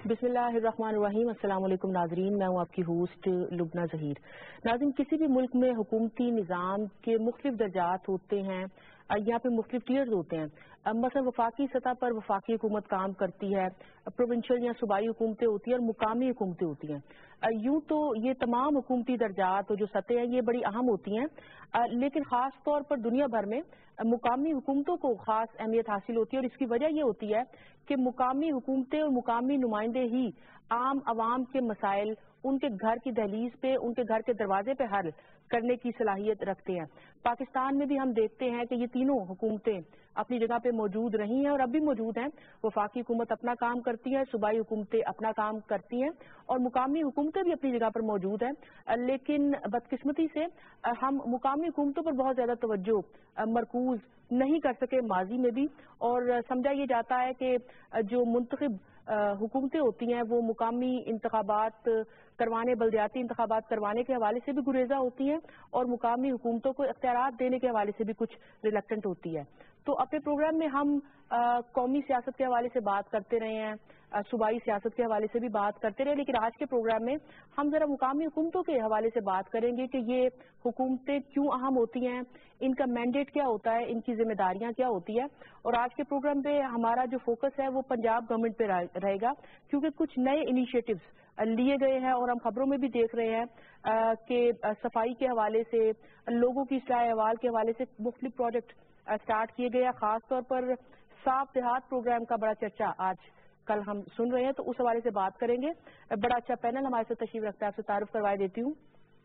बिस्मिल्लाहिर्रहमानिर्रहीम। अस्सलाम वालेकुम नाजरीन, मैं हूँ आपकी होस्ट लुबना जहीर। नाज़रीन, किसी भी मुल्क में हुकूमती निज़ाम के मुख्तलिफ दर्जात होते हैं, यहाँ पे मुख्तलिफ टीयर्स होते हैं। मसलन वफाकी सतह पर वफाकी हुकूमत काम करती है, प्रोविंशियल या सूबाई हुकूमतें होती हैं और मुकामी हुकूमतें होती हैं। यूँ तो ये तमाम हुकूमती दर्जात जो सतह हैं ये बड़ी अहम होती हैं, लेकिन ख़ास तौर पर दुनिया भर में मुकामी हुकूमतों को ख़ास अहमियत हासिल होती है। और इसकी वजह ये होती है कि मुकामी हुकूमतें और मुकामी नुमाइंदे ही आम आवाम के मसाइल उनके घर की दहलीज पे, उनके घर के दरवाजे पे हल करने की सलाहियत रखते हैं। पाकिस्तान में भी हम देखते हैं कि ये तीनों हुकूमतें अपनी जगह पे मौजूद रही हैं और अब भी मौजूद हैं। वफाकी हुकूमत अपना काम करती है, सूबाई हुकूमतें अपना काम करती हैं और मुकामी हुकूमतें भी अपनी जगह पर मौजूद हैं। लेकिन बदकिस्मती से हम मुकामी हुकूमतों पर बहुत ज्यादा तवज्जो मरकूज नहीं कर सके माजी में भी, और समझा ये जाता है कि जो मुंतखब हुकूमतें होती हैं वो मुकामी इंतखाबात करवाने, बल्दियाती इंतखाबात करवाने के हवाले से भी गुरेजा होती हैं और मुकामी हुकूमतों को इख्तियारात देने के हवाले से भी कुछ रिलक्टेंट होती है। तो अपने प्रोग्राम में हम कौमी सियासत के हवाले से बात करते रहे हैं, सूबाई सियासत के हवाले से भी बात करते रहे, लेकिन आज के प्रोग्राम में हम जरा मुकामी हुकूमतों के हवाले से बात करेंगे कि ये हुकूमतें क्यों अहम होती हैं, इनका मैंडेट क्या होता है, इनकी जिम्मेदारियां क्या होती है। और आज के प्रोग्राम पे हमारा जो फोकस है वो पंजाब गवर्नमेंट पे रहेगा, क्योंकि कुछ नए इनिशिएटिव्स लिए गए हैं और हम खबरों में भी देख रहे हैं कि सफाई के हवाले से, लोगों की इस्लाह अहवाल के हवाले से मुख्तलिफ प्रोजेक्ट स्टार्ट किए गए हैं। खास तौर पर साफ देहात प्रोग्राम का बड़ा चर्चा आज कल हम सुन रहे हैं, तो उस हवाले से बात करेंगे। बड़ा अच्छा पैनल हमारे साथ तशरीफ रखता है, आपसे तारुफ करवा देती हूँ।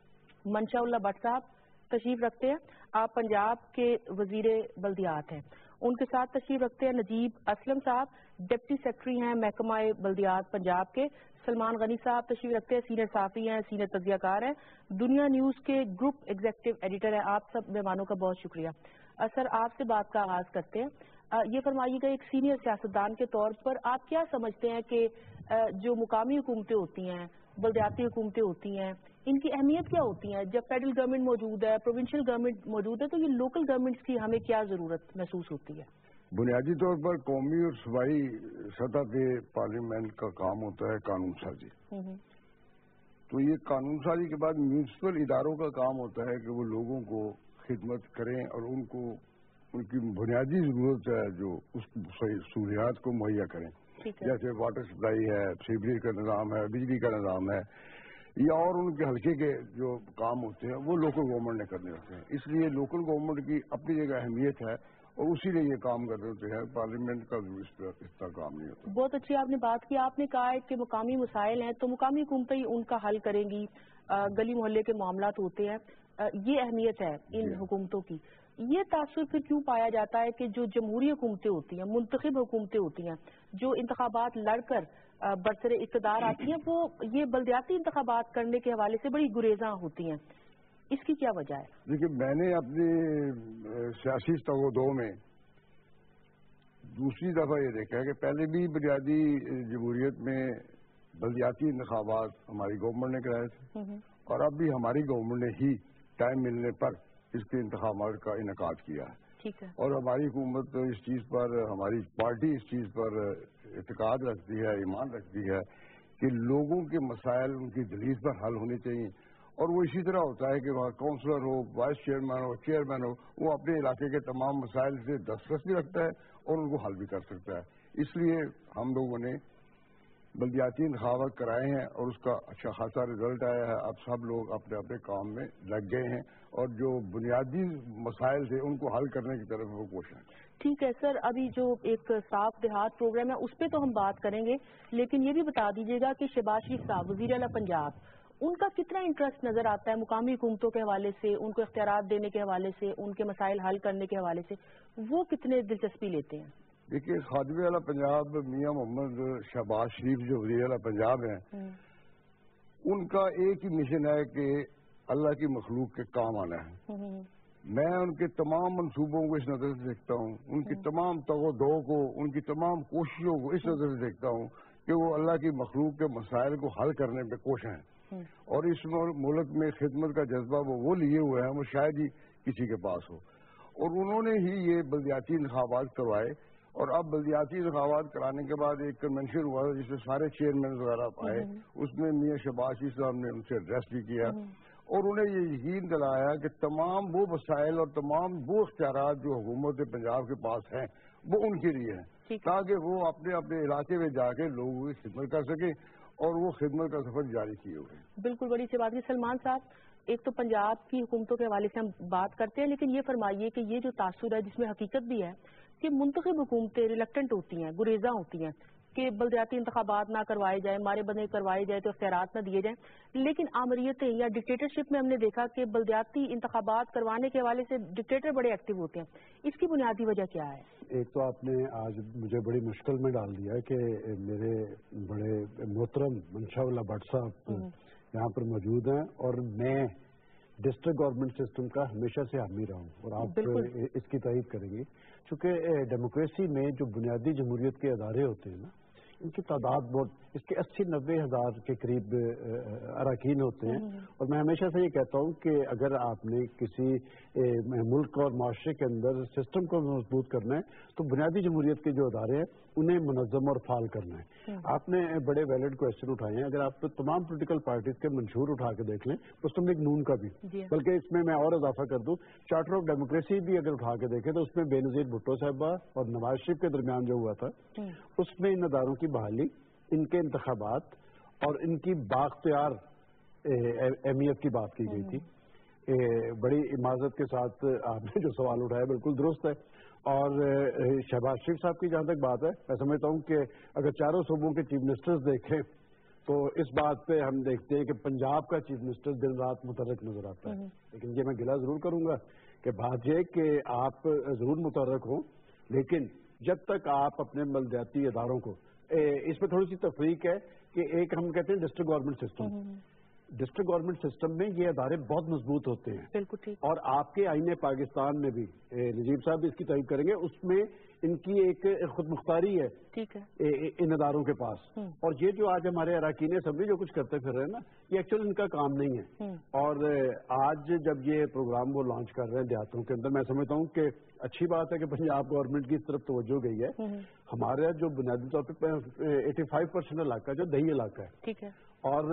मनशा उल्लाह भट्ट साहब तशरीफ रखते हैं, आप पंजाब के वजीरे बल्दियात हैं। उनके साथ तशरीफ रखते हैं नजीब असलम साहब, डिप्टी सेक्रेटरी हैं महकमा बल्दियात पंजाब के। सलमान गनी साहब तशरीफ रखते हैं, सीनियर साफी हैं, सीनियर तज्जियाकार हैं, दुनिया न्यूज के ग्रुप एग्जीक्यूटिव एडिटर हैं। आप सब मेहमानों का बहुत शुक्रिया। सर, आपसे बात का आगाज करते हैं। ये फरमाइएगा, एक सीनियर सियासतदान के तौर पर आप क्या समझते हैं कि जो मुकामी हुकूमतें होती हैं, बल्दियाती हुकूमतें होती हैं, इनकी अहमियत क्या होती है? जब फेडरल गवर्नमेंट मौजूद है, प्रोविंशियल गवर्नमेंट मौजूद है, तो ये लोकल गवर्नमेंट्स की हमें क्या जरूरत महसूस होती है? बुनियादी तौर पर कौमी और सूबाई सतह पे पार्लियामेंट का काम होता है कानून साजी। तो ये कानून साजी के बाद म्यूनिसिपल इदारों का काम होता है कि वो लोगों को खिदमत करें और उनको उनकी बुनियादी जरूरत है जो उस सहूलियात को मुहैया करें, जैसे वाटर सप्लाई है, सीवरेज का निज़ाम है, बिजली का निज़ाम है, या और उनके हल्के के जो काम होते हैं वो लोकल गवर्नमेंट ने करने होते हैं। इसलिए लोकल गवर्नमेंट की अपनी जगह अहमियत है और उसी लिए ये काम कर रहे होते हैं, पार्लियामेंट का इतना काम नहीं होता। बहुत अच्छी आपने बात की। आपने कहा है कि मुकामी मसाइल हैं तो मुकामी हुकूमतें ही उनका हल करेंगी, गली मोहल्ले के मामलात होते हैं, ये अहमियत है इन हुकूमतों की। ये तासुर फिर क्यों पाया जाता है कि जो जमहूरी हुकूमतें होती हैं, मुंतखब हुकूमतें होती हैं, जो इंतखाबात लड़कर बरसरे इक़्तिदार आती हैं, वो ये बल्दियाती इंतखाबात करने के हवाले से बड़ी गुरेजा होती हैं? इसकी क्या वजह है? देखिए, मैंने अपनी सियासी तगोदो में दूसरी दफा ये देखा है कि पहले भी बुनियादी जमहूरियत में बल्दियाती इंतखाबात हमारी गवर्नमेंट ने कराए थे और अब भी हमारी गवर्नमेंट ने ही टाइम मिलने पर इसके इंतखाबात का इनेकाद किया है। ठीक है। और हमारी हुकूमत इस चीज पर, हमारी पार्टी इस चीज पर इत्तेकाद रखती है, ईमान रखती है कि लोगों के मसाइल उनकी दलील पर हल होने चाहिए। और वो इसी तरह होता है कि वहाँ काउंसलर हो, वाइस चेयरमैन हो, चेयरमैन हो, वो अपने इलाके के तमाम मसाइल से दस्तरस भी रखता है और उनको हल भी कर सकता है। इसलिए हम लोगों ने बल्दियाती इंतखाबात कराए हैं और उसका अच्छा खासा रिजल्ट आया है। अब सब लोग अपने अपने काम में लग गए हैं और जो बुनियादी मसाइल थे उनको हल करने की तरफ वो कोशिश है। ठीक है सर, अभी जो एक साफ देहात प्रोग्राम है उस पर तो हम बात करेंगे, लेकिन ये भी बता दीजिएगा कि शहबाज शरीफ साहब वज़ीर आला पंजाब, उनका कितना इंटरेस्ट नजर आता है मुकामी हुकूमतों के हवाले से, उनको इख्तियारात देने के हवाले से, उनके मसाइल हल करने के हवाले से, वो कितने दिलचस्पी लेते हैं? देखिए, खादिम आला पंजाब मियां मोहम्मद शहबाज शरीफ जो वज़ीर आला पंजाब हैं, उनका एक ही मिशन है कि अल्लाह की मखलूक के काम आना है। मैं उनके तमाम मंसूबों को इस नजर से देखता हूँ, उनकी तमाम तगो-दो को, उनकी तमाम कोशिशों को इस नजर से देखता हूँ कि वो अल्लाह की मखलूक के मसाइल को हल करने पे कोशिश हैं। और इस मुल्क में खिदमत का जज्बा वो लिए हुए हैं, वो शायद ही किसी के पास हो। और उन्होंने ही ये बल्दियाती इंतखाबात करवाए اور اب بلدیاتی انتخابات کرانے کے بعد ایک کنونشن ہوا جس میں سارے چیئرمین وغیرہ آئے، اس میں میاں شہباز صاحب نے ان سے ایڈریس بھی کیا اور انہیں یہ یقین دلایا کہ تمام وہ وسائل اور تمام وہ اختیارات جو حکومت پنجاب کے پاس ہیں وہ ان کے لیے ہیں، تاکہ وہ اپنے اپنے علاقے میں جا کے لوگوں کی خدمت کر سکیں اور وہ خدمت کا سفر جاری کیے ہوئے ہیں۔ بالکل بڑی سی بات ہے سلمان صاحب، ایک تو پنجاب کی حکومتوں کے حوالے سے ہم بات کرتے ہیں، لیکن یہ فرمائیے کہ یہ جو تاثر ہے جس میں حقیقت بھی ہے کہ منتخب حکومتیں ریلیکٹنٹ ہوتی ہیں، گریزاں ہوتی ہیں کہ بلدیاتی انتخابات نہ کروائے جائیں، مارے بندے کروائے جائے تو اختیارات نہ دیے جائیں، لیکن آمریتیں یا ڈکٹیٹرشپ میں ہم نے دیکھا کہ بلدیاتی انتخابات کروانے کے حوالے سے ڈکٹیٹر بڑے ایکٹیو ہوتے ہیں۔ اس کی بنیادی وجہ کیا ہے؟ ایک تو آپ نے آج مجھے بڑی مشکل میں ڈال دیا کہ میرے بڑے محترم منشا اللہ بٹ صاحب یہاں پر موجود ہیں اور میں ڈسٹرکٹ گورنمنٹ سسٹم کا ہمیشہ سے حامی رہا ہوں اور آپ اس کی تائید کریں گے، چونکہ ڈیموکریسی میں جو بنیادی جمہوریت کے ادارے ہوتے ہیں نا، ان کی تعداد بہت، اس کے 80-90 ہزار کے قریب اراکین ہوتے ہیں، اور میں ہمیشہ سے یہ کہتا ہوں کہ اگر آپ نے کسی ملک اور معاشرے کے اندر سسٹم کو مضبوط کرنا ہے تو بنیادی جمہوریت کے جو ادارے ہیں انہیں منظم اور فعال کرنا ہے۔ آپ نے بڑے ویلڈ کوشچن اٹھائے ہیں، اگر آپ تمام پولیٹیکل پارٹیز کے منشور اٹھا کے دیکھ لیں، مسلم لیگ نون کا بھی، بلکہ اس میں اور اضافہ کر دوں، چارٹر آف ڈیموکریسی بھی اگر اٹھا کے دیکھیں تو اس میں بے نظیر بھٹو صاحبہ اور نواز شریف کے درمیان جو ہوا تھا اس میں ان اداروں کی بحالی، ان کے انتخابات اور ان کی بااختیار اہمیت کی بات کی گئی تھی۔ بڑی معذرت کے ساتھ آپ نے جو سوال اٹھایا بالکل درست ہے، اور شہباز شریف صاحب کی جہاں تک بات ہے، میں سمجھتا ہوں کہ اگر چاروں صوبوں کے چیف منسٹرز دیکھیں تو اس بات پہ ہم دیکھتے ہیں کہ پنجاب کا چیف منسٹر دن رات متحرک نظر آتا ہے، لیکن یہ میں گلہ ضرور کروں گا کہ بات یہ کہ آپ ضرور متحرک ہوں، لیکن جب تک آپ اپنے بلدیاتی اداروں کو، اس میں تھوڑی سی تفریق ہے کہ ایک ہم کہتے ہیں district government system, district government system میں یہ ادارے بہت مضبوط ہوتے ہیں، بالکل ٹھیک، اور آپ کے آئین پاکستان میں بھی نجیب صاحب بھی اس کی تعریف کریں گے، اس میں ان کی ایک خود مختاری ہے، ٹھیک ہے، ان اداروں کے پاس، اور یہ جو آج ہمارے اراکین اسمبلی جو کچھ کرتے پھر رہے ہیں نا، یہ ایکچولی ان کا کام نہیں ہے، اور آج جب یہ پروگرام وہ لانچ کر رہے ہیں دیہاتوں کے اندر، میں سمجھتا ہوں کہ اچھی بات ہے کہ پنجاب گورنمنٹ کی اس طرف توجہ گئی ہے۔ ہمارا جو بنیادی طور پہ 85% علاقہ جو دیہی علاقہ ہے، ٹھیک ہے، اور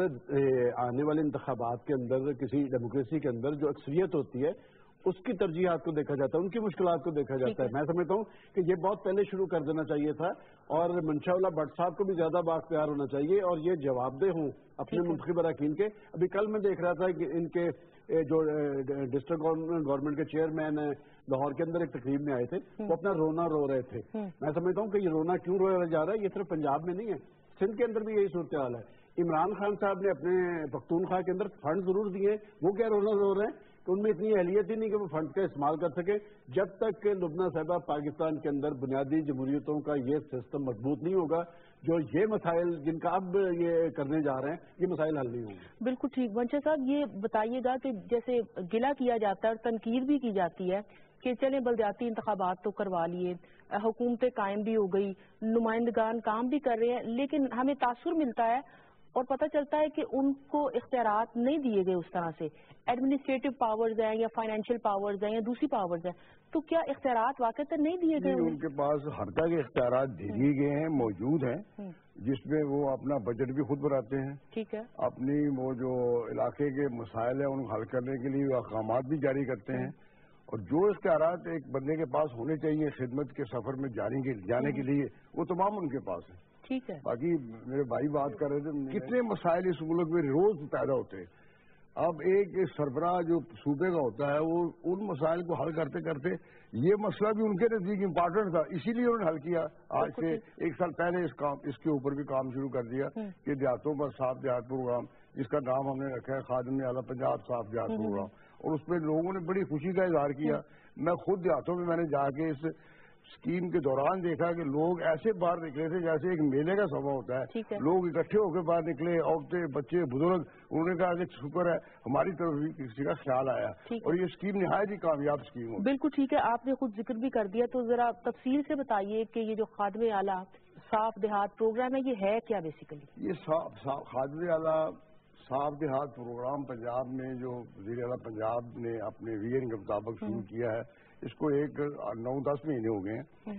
آنے والے انتخابات کے اندر کسی ڈیموکریسی کے اندر جو اکثریت ہوتی ہے اس کی ترجیحات کو دیکھا جاتا ہے، ان کی مشکلات کو دیکھا جاتا ہے۔ میں سمجھتا ہوں کہ یہ بہت پہلے شروع کر دینا چاہیے تھا، اور منشا اللہ بٹ صاحب کو بھی زیادہ بااختیار ہونا چاہیے اور یہ جواب دہ ہوں اپنے منتخب اراکین کے۔ ابھی کل میں دیکھ رہا تھا کہ ان کے جو ڈسٹرکٹ گورنمنٹ کے چیئرمین ہیں لاہور کے اندر ایک تقریب میں آئے تھے، وہ اپنا رونا رو رہے تھے۔ میں سمجھتا ہوں کہ یہ رونا کیوں رویا جا رہا ہے، یہ صرف پنجاب میں نہیں ہے، سندھ کے اندر بھی یہی صورتحال ہے۔ عمران خان صاحب نے اپنے پختونخوا کے اندر فنڈ ضرور دیے، وہ کیا رونا رو رہے ہیں کہ ان میں اتنی اہلیت ہی نہیں کہ وہ فنڈ کا استعمال کر سکے۔ جب تک کہ لبنہ صاحبہ پاکستان کے اندر بنیادی جمہوریتوں کا یہ سسٹم مضبوط نہیں ہوگا، جو یہ مسائل جن کا اب یہ کرنے جا رہے ہیں، یہ مسائل حل نہیں ہوں گے۔ بالکل ٹھیک، منشا صاحب یہ بتائیے گا کہ جیسے گلہ کیا جاتا ہے اور تنقید بھی کی جاتی ہے کہ چلیں بلدیاتی انتخابات تو کروا لیے، حکومتیں قائم بھی ہو گئی، نمائندگان کام بھی کر رہے ہیں، لیکن ہمیں تاثر ملتا ہے اور پتہ چلتا ہے کہ ان کو اختیارات نہیں دیے گئے اس طرح سے، ایڈمنسٹریٹو پاورز ہیں یا فائنینشیل پاورز ہیں یا دوسری پاورز ہیں، تو کیا اختیارات واقعی نہیں دیے گئے؟ ان کے پاس ہر طرح کے اختیارات دے دیے گئے ہیں، موجود ہیں، جس میں وہ اپنا بجٹ بھی خود بناتے ہیں، ٹھیک ہے، اپنی وہ جو علاقے کے مسائل ہیں ان کو حل کرنے کے لیے احکامات بھی جاری کرتے ہیں، اور جو اختیارات ایک بندے کے پاس ہونے چاہیے خدمت کے سفر میں جانے کے لیے، وہ تمام ان کے پاس ہیں، ٹھیک ہے۔ باقی میرے بھائی بات کر رہے تھے، کتنے مسائل اس ملک میں روز پیدا ہوتے ہیں۔ اب ایک سربراہ جو صوبے کا ہوتا ہے وہ ان مسائل کو حل کرتے کرتے، یہ مسئلہ بھی ان کے نزدیک امپارٹنٹ تھا، اسی لیے انہوں نے حل کیا۔ آج سے 1 سال پہلے اس کے اوپر بھی کام شروع کر دیا کہ دیہاتوں پر صاف دیہات پروگرام، جس کا نام ہم نے رکھا ہے خادم اعلیٰ پنجاب صاف دیہات پروگرام، اور اس میں لوگوں نے بڑی خوشی کا اظہار کیا۔ میں خود دیہاتوں میں نے جا کے اس اسکیم کے دوران دیکھا کہ لوگ ایسے باہر نکلے تھے جیسے ایک میلے کا سبب ہوتا ہے، لوگ اکٹھے ہو کے باہر نکلے، عورتیں، بچے، بزرگ، انہوں نے کہا کہ شکر ہے ہماری طرف بھی کسی کا خیال آیا، اور یہ اسکیم نہایت ہی کامیاب اسکیم ہوگی۔ بالکل ٹھیک ہے، آپ نے خود ذکر بھی کر دیا، تو ذرا تفصیل سے بتائیے کہ یہ جو خادم اعلیٰ صاف دیہات پروگرام ہے یہ ہے کیا بیسیکلی؟ یہ خادم اعلیٰ صاف دیہات پروگرام پنجاب میں جو وزیر اعلیٰ پنجاب نے اپنے ویژن کے مطابق شروع کیا ہے، اس کو 9-10 مہینے ہو گئے ہیں۔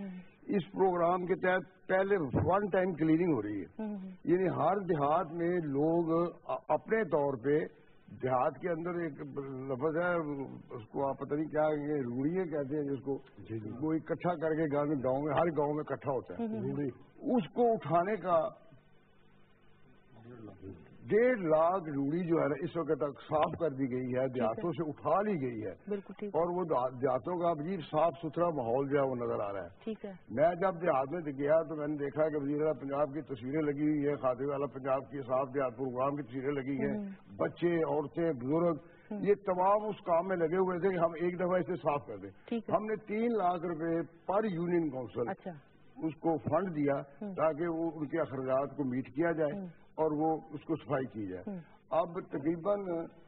اس پروگرام کے تحت پہلے ون ٹائم کلیننگ ہو رہی ہے، یعنی ہر دیہات میں لوگ اپنے طور پہ، دیہات کے اندر ایک لفظ ہے اس کو آپ پتہ نہیں کیا روڑیاں کہتے ہیں جس کو، وہ اکٹھا کر کے گاؤں میں ہر گاؤں میں اکٹھا ہوتا ہے روڑی، اس کو اٹھانے کا 1.5 لاکھ روڑی جو ہے نا اس وقت تک صاف کر دی گئی ہے، دیہاتوں سے اٹھا لی گئی ہے، اور وہ دیہاتوں کا عجیب صاف ستھرا ماحول جو ہے وہ نظر آ رہا ہے۔ میں جب دیہات میں گیا تو میں نے دیکھا کہ وزیر اعلیٰ پنجاب کی تصویریں لگی ہوئی ہیں، خاتمہ والا پنجاب کی صاف دیہات پروگرام کی تصویریں لگی ہیں، بچے، عورتیں، بزرگ یہ تمام اس کام میں لگے ہوئے تھے کہ ہم ایک دفعہ اسے صاف کر دیں۔ ہم نے 3 لاکھ روپے پر یونین کونسل اس کو فنڈ دیا تاکہ وہ ان کے اخراجات کو میٹ کیا جائے اور وہ اس کو صفائی کی جائے۔ اب تقریباً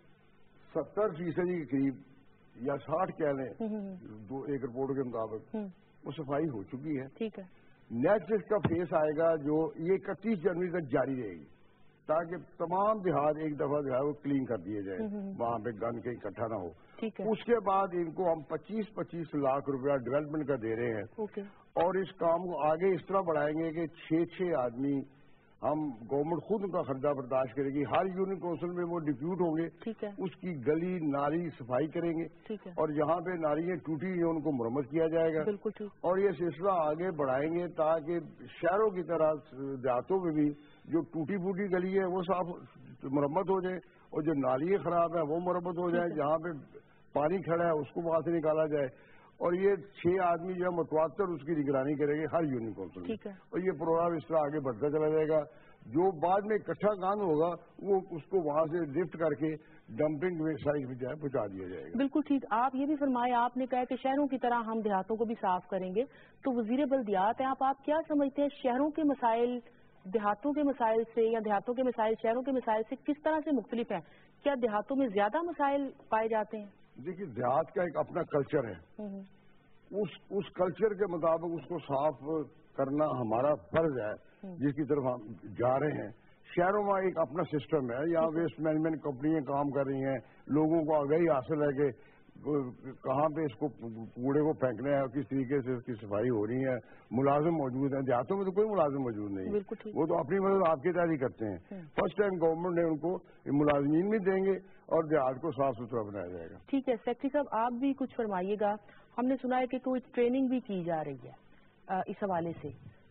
70% کے قریب یا 60 کہہ لیں ایک رپورٹ کے مطابق وہ صفائی ہو چکی ہے۔ نیکسٹ اس کا فیس آئے گا جو یہ 31 جنوری تک جاری رہے گی تاکہ تمام دیہات ایک دفعہ جو ہے وہ کلین کر دیے جائیں، وہاں پہ گند کہیں اکٹھا نہ ہو۔ اس کے بعد ان کو ہم 25 لاکھ روپیہ ڈیولپمنٹ کا دے رہے ہیں، اور اس کام کو آگے اس طرح بڑھائیں گے کہ 6 آدمی ہم گورنمنٹ خود ان کا خرچہ برداشت کرے گی، ہر یونین کونسل میں وہ ڈپیوٹ ہوں گے، اس کی گلی نالی صفائی کریں گے، اور جہاں پہ نالیاں ٹوٹی ہیں ان کو مرمت کیا جائے گا، اور یہ سلسلہ آگے بڑھائیں گے تاکہ شہروں کی طرح دیہاتوں میں بھی جو ٹوٹی پھوٹی گلی ہے وہ صاف مرمت ہو جائے، اور جو نالی خراب ہے وہ مرمت ہو جائے، جہاں پہ پانی کھڑا ہے اس کو وہاں سے نکالا جائے، اور یہ 6 آدمی جو ہے متواتر اس کی نگرانی کریں گے ہر یونین کونسل میں، اور یہ پروگرام اس طرح آگے بڑھتا چلا جائے گا۔ جو بعد میں اکٹھا گند ہوگا وہ اس کو وہاں سے لفٹ کر کے ڈمپنگ سائٹ پہ جائے پہنچا دیا جائے گا۔ بالکل ٹھیک، آپ یہ بھی فرمایا، آپ نے کہا کہ شہروں کی طرح ہم دیہاتوں کو بھی صاف کریں گے، تو وزیر بلدیات ہیں آپ کیا سمجھتے ہیں شہروں کے مسائل دیہاتوں کے مسائل سے، یا دیہاتوں کے مسائل شہروں کے مسائل سے کس طرح سے مختلف ہیں؟ کیا دیہاتوں میں زیادہ مسائل پائے جاتے ہیں؟ دیکھیے دیہات کا ایک اپنا کلچر ہے، اس کلچر کے مطابق اس کو صاف کرنا ہمارا فرض ہے جس کی طرف ہم جا رہے ہیں۔ شہروں میں ایک اپنا سسٹم ہے، یہاں ویسٹ مینجمنٹ کمپنیاں کام کر رہی ہیں، لوگوں کو آگاہی حاصل ہے کہ کہاں پہ اس کو کوڑے کو پھینکنا ہے اور کس طریقے سے اس کی صفائی ہو رہی ہے، ملازم موجود ہیں۔ دیہاتوں میں تو کوئی ملازم موجود نہیں ہے، وہ تو اپنی مدد آپ کی تیاری کرتے ہیں۔ فرسٹ ٹائم گورنمنٹ نے ان کو ملازمین بھی دیں گے اور دیہات کو صاف ستھرا بنایا جائے گا۔ ٹھیک ہے سیکٹری صاحب، آپ بھی کچھ فرمائیے گا۔ ہم نے سنا ہے کہ کوئی ٹریننگ بھی کی جا رہی ہے اس حوالے سے،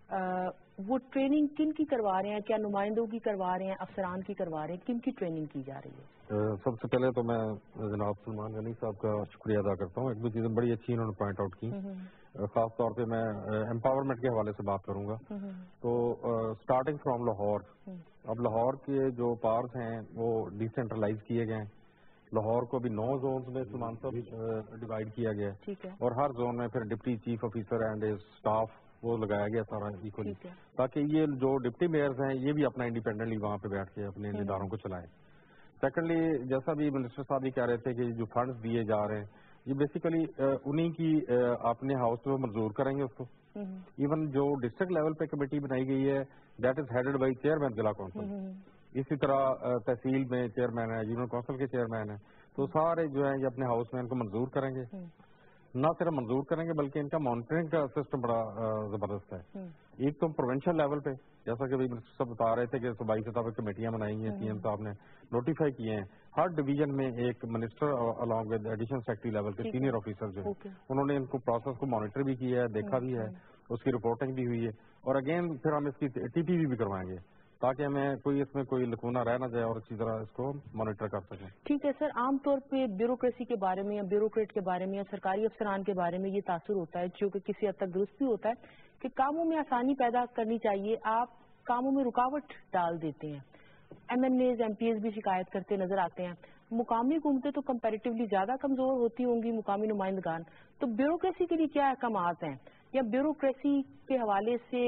وہ ٹریننگ کن کی کروا رہے ہیں؟ کیا نمائندوں کی کروا رہے ہیں، افسران کی کروا رہے ہیں، کن کی ٹریننگ کی جا رہی ہے؟ سب سے پہلے تو میں جناب سلمان غنی صاحب کا شکریہ ادا کرتا ہوں، ایک دو چیزیں بڑی اچھی انہوں نے پوائنٹ آؤٹ کی، خاص طور پہ میں امپاورمنٹ کے حوالے سے بات کروں گا۔ تو اسٹارٹنگ فرام لاہور، اب لاہور کے جو پارس ہیں وہ ڈیسینٹرلائز کیے گئے ہیں، لاہور کو بھی 9 زونز میں سلمان صاحب ڈیوائڈ کیا گیا ہے، اور ہر زون میں پھر deputy chief officer and staff وہ لگایا گیا سارا ایکولی، تاکہ یہ جو ڈپٹی میئرز ہیں یہ بھی اپنا انڈیپینڈنٹلی وہاں پہ بیٹھ کے اپنے اداروں کو چلائیں۔ سیکنڈلی، جیسا بھی منسٹر صاحب بھی کہہ رہے تھے کہ جو فنڈز دیے جا رہے ہیں یہ بیسیکلی انہی کی اپنے ہاؤس میں منظور کریں گے اس کو۔ ایون جو ڈسٹرکٹ لیول پہ کمیٹی بنائی گئی ہے that is headed by chairman ضلع کونسل، اسی طرح تحصیل میں چیئرمین ہے، یونین کونسل کے چیئرمین ہیں، تو سارے جو ہیں یہ اپنے ہاؤس میں ان کو منظور کریں گے، نہ صرف منظور کریں گے بلکہ ان کا مانیٹرنگ کا سسٹم بڑا زبردست ہے۔ ایک تو پروونشل لیول پہ جیسا کہ منسٹر صاحب بتا رہے تھے کہ صوبائی سطح پہ کمیٹیاں بنائی ہیں، سی ایم صاحب نے نوٹیفائی کیے ہیں، ہر ڈویژن میں ایک minister along with additional secretary level کے سینئر آفیسر جو ہیں انہوں نے ان کو پروسیس کو مانیٹر بھی کیا ہے، دیکھا بھی ہے، اس کی رپورٹنگ بھی ہوئی ہے، اور اگین پھر ہم اس کی ٹی پی وی بھی کروائیں گے تاکہ ہمیں کوئی اس میں کوئی لکونہ رہ نہ جائے اور اچھی طرح اس کو مانیٹر کر سکیں۔ ٹھیک ہے سر، عام طور پہ بیوروکریسی کے بارے میں یا بیوروکریٹ کے بارے میں یا سرکاری افسران کے بارے میں یہ تاثر ہوتا ہے جو کہ کسی حد تک درست بھی ہوتا ہے کہ کاموں میں آسانی پیدا کرنی چاہیے، آپ کاموں میں رکاوٹ ڈال دیتے ہیں۔ M N As M P As بھی شکایت کرتے نظر آتے ہیں۔ مقامی حکومتیں تو کمپیریٹیولی زیادہ کمزور ہوتی ہوں گی، مقامی نمائندگان، تو بیوروکریسی کے لیے کیا احکامات ہیں، یا بیوروکریسی کے حوالے سے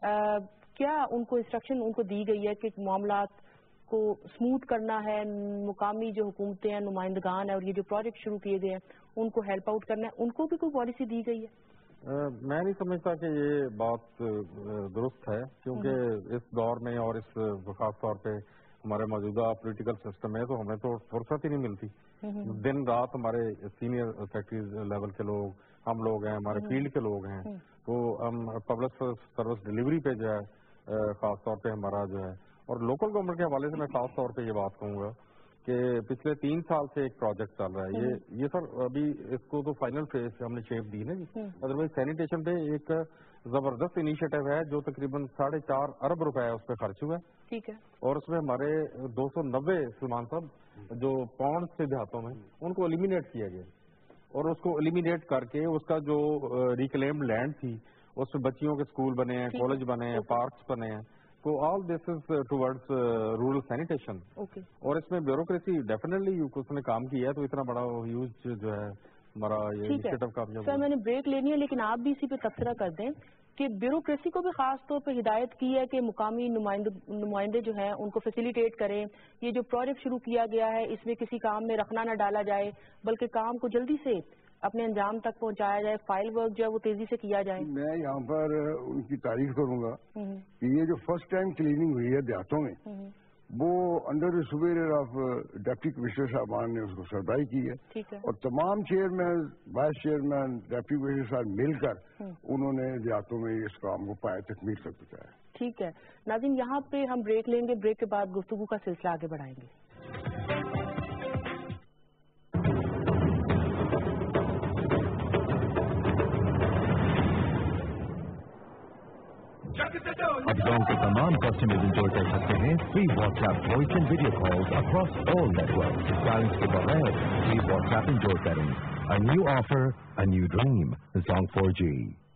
کیا ان کو انسٹرکشن ان کو دی گئی ہے کہ معاملات کو سموتھ کرنا ہے، مقامی جو حکومتیں ہیں، نمائندگان ہیں، اور یہ جو پروجیکٹ شروع کیے گئے ہیں ان کو ہیلپ آؤٹ کرنا ہے، ان کو بھی کوئی پالیسی دی گئی ہے؟ میں نہیں سمجھتا کہ یہ بات درست ہے، کیونکہ اس دور میں اور اس خاص طور پہ ہمارے موجودہ پولیٹیکل سسٹم میں تو ہمیں تو فرصت ہی نہیں ملتی، دن رات ہمارے سینئر سیکرٹریز لیول کے لوگ، ہم لوگ ہیں, ہمارے فیلڈ کے لوگ ہیں, تو ہم پبلک سروس ڈلیوری پہ جو ہے خاص طور پہ ہمارا جو ہے, اور لوکل گورنمنٹ کے حوالے سے میں خاص طور پہ یہ بات کہوں گا کہ پچھلے 3 سال سے ایک پروجیکٹ چل رہا ہے. یہ سر ابھی اس کو تو فائنل فیز ہم نے شیپ دی نا جی. ادروائز سینیٹیشن پہ ایک زبردست انیشیٹو ہے جو تقریباً 4.5 ارب روپے اس پہ خرچ ہوا ہے. ٹھیک ہے. اور اس میں ہمارے 290 سلمان صاحب جو پونڈ سے دیہاتوں میں ان کو ایلیمینیٹ کیا گیا, اور اس کو ایلیمینیٹ کر کے اس کا جو ریکلیم لینڈ تھی اس میں بچیوں کے اسکول بنے ہیں, کالج بنے ہیں, پارکس بنے ہیں. تو all this is towards rural sanitation. اور اس میں بیوروکریسی ڈیفینیٹلی اس نے کام کیا ہے, تو اتنا بڑا ہیوج جو ہے ہمارا یہ انیشیٹو کامیاب. سر میں نے بریک لینی ہے, لیکن آپ بھی اسی پہ تبصرہ کر دیں کہ بیوروکریسی کو بھی خاص طور پہ ہدایت کی ہے کہ مقامی نمائندے جو ہیں ان کو فیسیلیٹیٹ کریں. یہ جو پروجیکٹ شروع کیا گیا ہے اس میں کسی کام میں رکھنا نہ ڈالا جائے, بلکہ کام کو جلدی سے اپنے انجام تک پہنچایا جائے, فائل ورک جو ہے وہ تیزی سے کیا جائے. میں یہاں پر ان کی تعریف کروں گا کہ یہ جو فرسٹ ٹائم کلیننگ ہوئی ہے دیہاتوں میں, وہ under superior of deputy commissioner صاحبان نے اس کو سربراہی کی ہے, اور تمام chairman, vice chairman, deputy commissioner صاحب مل کر انہوں نے دیہاتوں میں اس کام کو پائے تکمیل کر پہنچایا. ٹھیک ہے ناظرین, یہاں پہ ہم بریک لیں گے, بریک کے بعد گفتگو کا سلسلہ آگے بڑھائیں گے. اب گاؤں کے تمام کسٹمرز انجوائے کر سکتے ہیں free WhatsApp voice and video calls across all network. Balance کے بغیر فری واٹس ایپ انجوائے کریں. A new offer, a new dream. Zong 4G.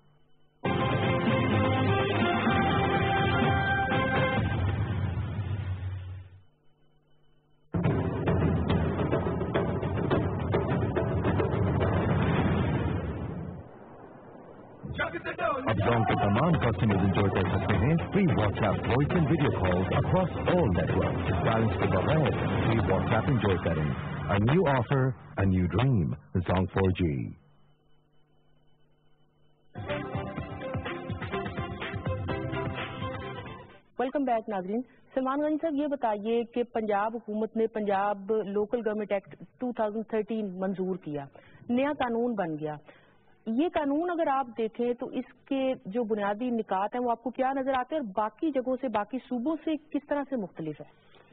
اب گاؤں کے تمام کسٹمرز انجوائے کر سکتے ہیں free WhatsApp voice and video calls across all network. Balance کے بغیر فری واٹس ایپ انجوائے کریں. A new offer, a new dream. Zong 4G. Welcome back ناظرین. سلمان غنی صاحب یہ بتائیے کہ پنجاب حکومت نے پنجاب لوکل گورنمنٹ ایکٹ 2013 منظور کیا, نیا قانون بن گیا. یہ قانون اگر آپ دیکھیں تو اس کے جو بنیادی نکات ہیں وہ آپ کو کیا نظر آتے ہیں, اور باقی جگہوں سے, باقی صوبوں سے کس طرح سے مختلف ہے؟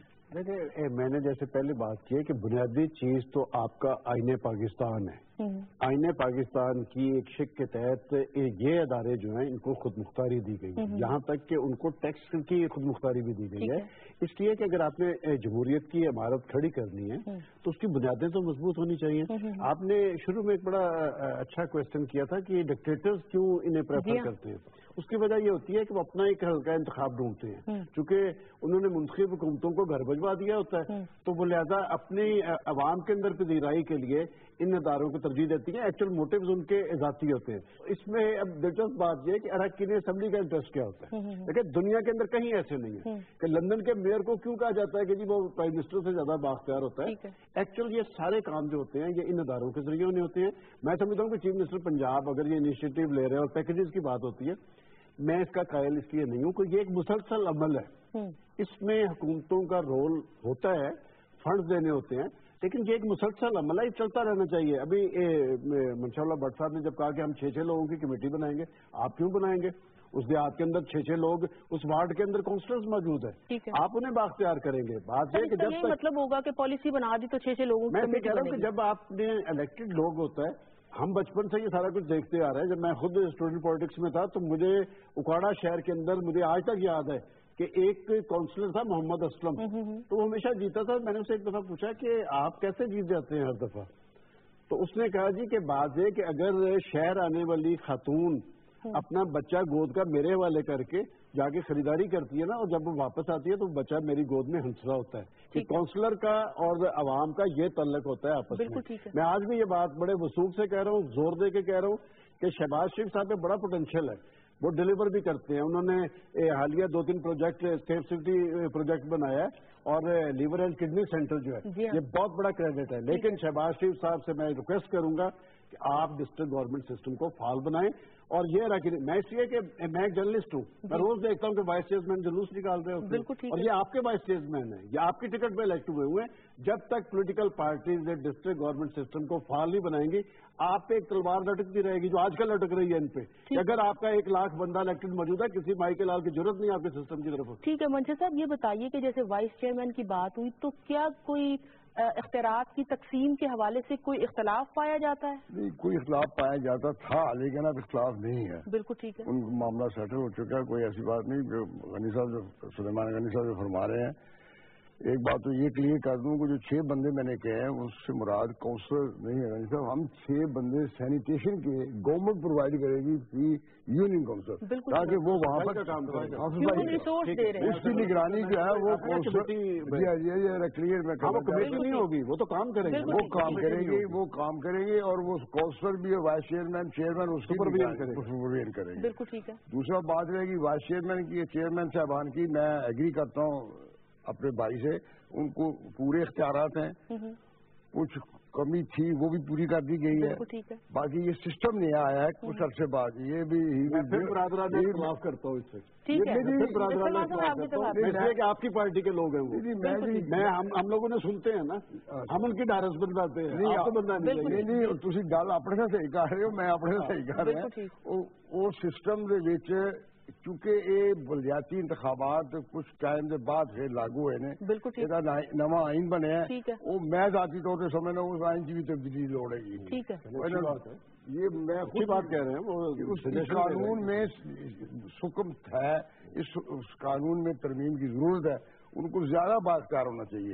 دیکھیں, میں نے جیسے پہلے بات کی ہے کہ بنیادی چیز تو آپ کا آئین پاکستان ہے. آئین پاکستان کی ایک شق کے تحت یہ ادارے جو ہیں ان کو خود مختاری دی گئی, یہاں تک کہ ان کو ٹیکس کی خود مختاری بھی دی گئی ہے. اس لیے کہ اگر آپ نے جمہوریت کی عمارت کھڑی کرنی ہے تو اس کی بنیادیں تو مضبوط ہونی چاہیے. آپ نے شروع میں ایک بڑا اچھا کوشچن کیا تھا کہ ڈکٹیٹرز کیوں انہیں پریفر کرتے ہیں. اس کی وجہ یہ ہوتی ہے کہ وہ اپنا ایک ہلکا انتخاب ڈھونڈتے ہیں, چونکہ انہوں نے منتخب حکومتوں کو گھر بھجوا دیا ہوتا ہے, تو وہ لہذا اپنی عوام کے اندر پذیرائی کے لیے ان اداروں کو ترجیح دیتی ہیں. ایکچوئل موٹیوز ان کے ذاتی ہوتے ہیں. اس میں اب دلچسپ بات یہ ہے کہ اراکین اسمبلی کا انٹرسٹ کیا ہوتا ہے. لیکن دنیا کے اندر کہیں ایسے نہیں ہے کہ لندن کے میئر کو کیوں کہا جاتا ہے کہ جی وہ پرائم منسٹر سے زیادہ بااختیار ہوتا ہے. ایکچوئل یہ سارے کام جو ہوتے ہیں یہ ان اداروں کے ذریعے ہونے ہوتے ہیں. میں سمجھتا ہوں کہ چیف منسٹر پنجاب اگر یہ انیشیٹو لے رہے ہیں اور پیکیجز کی بات ہوتی ہے, میں اس کا قائل اس لیے نہیں ہوں کہ یہ ایک مسلسل عمل ہے. اس میں حکومتوں کا رول ہوتا ہے, فنڈز دینے ہوتے ہیں, لیکن یہ ایک مسلسل عمل ہے, یہ چلتا رہنا چاہیے. ابھی منشا اللہ بٹ صاحب نے جب کہا کہ ہم 6 لوگوں کی کمیٹی بنائیں گے, آپ کیوں بنائیں گے؟ اس دیہات کے اندر 6 لوگ, اس وارڈ کے اندر کونسلرز موجود ہیں, آپ انہیں بااختیار کریں گے. بات یہ کہ جب تک مطلب ہوگا کہ پالیسی بنا دی تو 6 لوگوں میں یہ کہہ رہا ہوں کہ جب آپ نے الیکٹڈ لوگ ہوتا ہے, ہم بچپن سے یہ سارا کچھ دیکھتے آ رہے ہیں. جب میں خود اسٹوڈنٹ پالیٹکس میں تھا تو مجھے اکاڑا شہر کے اندر مجھے آج تک یاد ہے کہ ایک کونسلر تھا محمد اسلم, تو وہ ہمیشہ جیتا تھا. میں نے اسے ایک دفعہ پوچھا کہ آپ کیسے جیت جاتے ہیں ہر دفعہ؟ تو اس نے کہا جی کہ بات یہ کہ اگر شہر آنے والی خاتون اپنا بچہ گود کا میرے حوالے کر کے جا کے خریداری کرتی ہے نا, اور جب وہ واپس آتی ہے تو بچہ میری گود میں ہنس رہا ہوتا ہے. کہ کونسلر کا اور عوام کا یہ تعلق ہوتا ہے آپس میں. میں آج بھی یہ بات بڑے وثوق سے کہہ رہا ہوں, زور دے کے کہہ رہا ہوں کہ شہباز شریف صاحب میں بڑا پوٹینشیل ہے, وہ ڈیلیور بھی کرتے ہیں. انہوں نے حالیہ 2-3 پروجیکٹ سیف سٹی پروجیکٹ بنایا ہے, اور لیور اینڈ کڈنی سینٹر جو ہے یہ بہت بڑا کریڈٹ ہے. لیکن شہباز شریف صاحب سے میں ریکویسٹ کروں گا کہ آپ ڈسٹرکٹ گورنمنٹ سسٹم کو فعال بنائیں. اور یہ رکھیں, میں اس لیے کہ میں ایک جرنلسٹ ہوں, میں روز دیکھتا ہوں کہ وائس چیئرمین جلوس نکال رہے ہوتے ہیں, اور یہ آپ کے وائس چیئرمین ہیں, یہ آپ کی ٹکٹ پہ الیکٹ ہوئے ہوئے ہیں. جب تک political parties district government system کو فعال نہیں بنائیں گی, آپ پہ ایک تلوار لٹکتی رہے گی جو آج کل لٹک رہی ہے ان پہ. اگر آپ کا 1 لاکھ بندہ الیکٹڈ موجود ہے, کسی مائی کے لال کی ضرورت نہیں آپ کے سسٹم کی طرف. ٹھیک ہے منشا صاحب, یہ بتائیے کہ جیسے وائس چیئرمین کی بات ہوئی تو کیا کوئی اختیارات کی تقسیم کے حوالے سے کوئی اختلاف پایا جاتا ہے؟ نہیں, کوئی اختلاف پایا جاتا تھا, لیکن اب اختلاف نہیں ہے. بالکل ٹھیک ہے, ان معاملہ سیٹل ہو چکا ہے, کوئی ایسی بات نہیں. جو غنی صاحب جو سلیمان غنی صاحب جو فرما رہے ہیں, ایک بات تو یہ کلیئر کر دوں کہ جو 6 بندے میں نے کہے ہیں اس سے مراد کاؤنسلر نہیں ہے غنی صاحب. ہم 6 بندے سینیٹیشن کے گورنمنٹ پرووائڈ کرے گی فری یونین کاؤنسلر, تاکہ وہ وہاں پر کام کریں. اس کی نگرانی جو ہے وہ کلیئر میں کمیٹی نہیں ہوگی, وہ تو کام کریں گے, وہ کام کریں گے اور وہ کاؤنسلر بھی وائس چیئرمین چیئرمین اس کو سپرویژن کریں گے. بالکل ٹھیک ہے. دوسرا بات رہے گی وائس چیئرمین کی, چیئرمین صاحبان کی, میں ایگری کرتا ہوں اپنے بھائی سے, ان کو پورے اختیارات ہیں. کچھ کمی تھی وہ بھی پوری کر دی گئی ہے. باقی یہ سسٹم نہیں آیا ہے کچھ عرصے بعد. یہ بھی اختلاف کرتا ہوں اس سے, کہ آپ کی پارٹی کے لوگ ہیں وہ, ہم لوگوں نے سنتے ہیں نا, ہم ان کی ڈائرس بنواتے ہیں. نہیں, تھی گل اپنے سے صحیح کر رہے ہو, میں اپنے سے صحیح کر رہا ہوں. وہ سسٹم کیونکہ یہ بلدیاتی انتخابات کچھ ٹائم کے بعد پھر لاگو ہوئے نے, نواں آئین بنے ہیں, وہ میں ذاتی طور سے سمجھنا اس آئین کی بھی تبدیلی لوڑ ہے گی. یہ میں خود بات کہہ رہے ہیں, اس قانون میں حکم ہے, اس قانون میں ترمیم کی ضرورت ہے, ان کو زیادہ بااختیار ہونا چاہیے.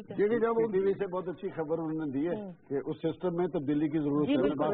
جب ٹی وی سے بہت اچھی خبر انہوں نے دی ہے کہ اس سسٹم میں تبدیلی کی ضرورت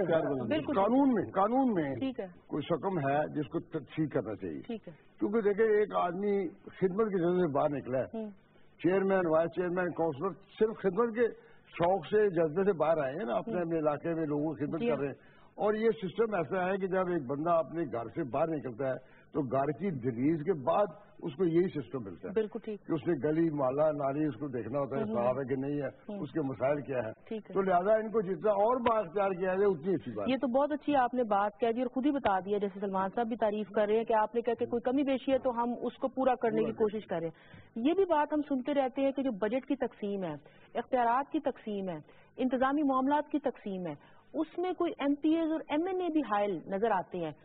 ہے. قانون میں کوئی حکم ہے جس کو ٹھیک کرنا چاہیے. کیونکہ دیکھیں, ایک آدمی خدمت کی ضرورت سے باہر نکلا ہے, چیئرمین وائس چیئرمین کاؤنسلر صرف خدمت کے شوق سے جذبے سے باہر آئے ہیں نا, اپنے علاقے میں لوگوں کی خدمت کر رہے ہیں. اور یہ سسٹم ایسا ہے کہ جب ایک بندہ اپنے گھر سے باہر نکلتا ہے تو گھر کی ریلیز کے بعد اس کو یہی سسٹم ملتا ہے. بالکل ٹھیک, کہ اس نے گلی محلہ نالی اس کو دیکھنا ہوتا ہے, صاف ہے کہ نہیں ہے, اس کے مسائل کیا ہے. تو لہٰذا ان کو جتنا اور بااختیار کیا جائے اتنی اچھی بات. یہ تو بہت اچھی آپ نے بات کہہ دی اور خود ہی بتا دیا, جیسے سلمان صاحب بھی تعریف کر رہے ہیں کہ آپ نے کہا کہ کوئی کمی بیشی ہے تو ہم اس کو پورا کرنے کی کوشش کریں. یہ بھی بات ہم سنتے رہتے ہیں کہ جو بجٹ کی تقسیم ہے, اختیارات کی تقسیم ہے, انتظامی معاملات کی تقسیم ہے, اس میں کوئی ایم پی ایز اور ایم این اے بھی حائل نظر آتے ہیں,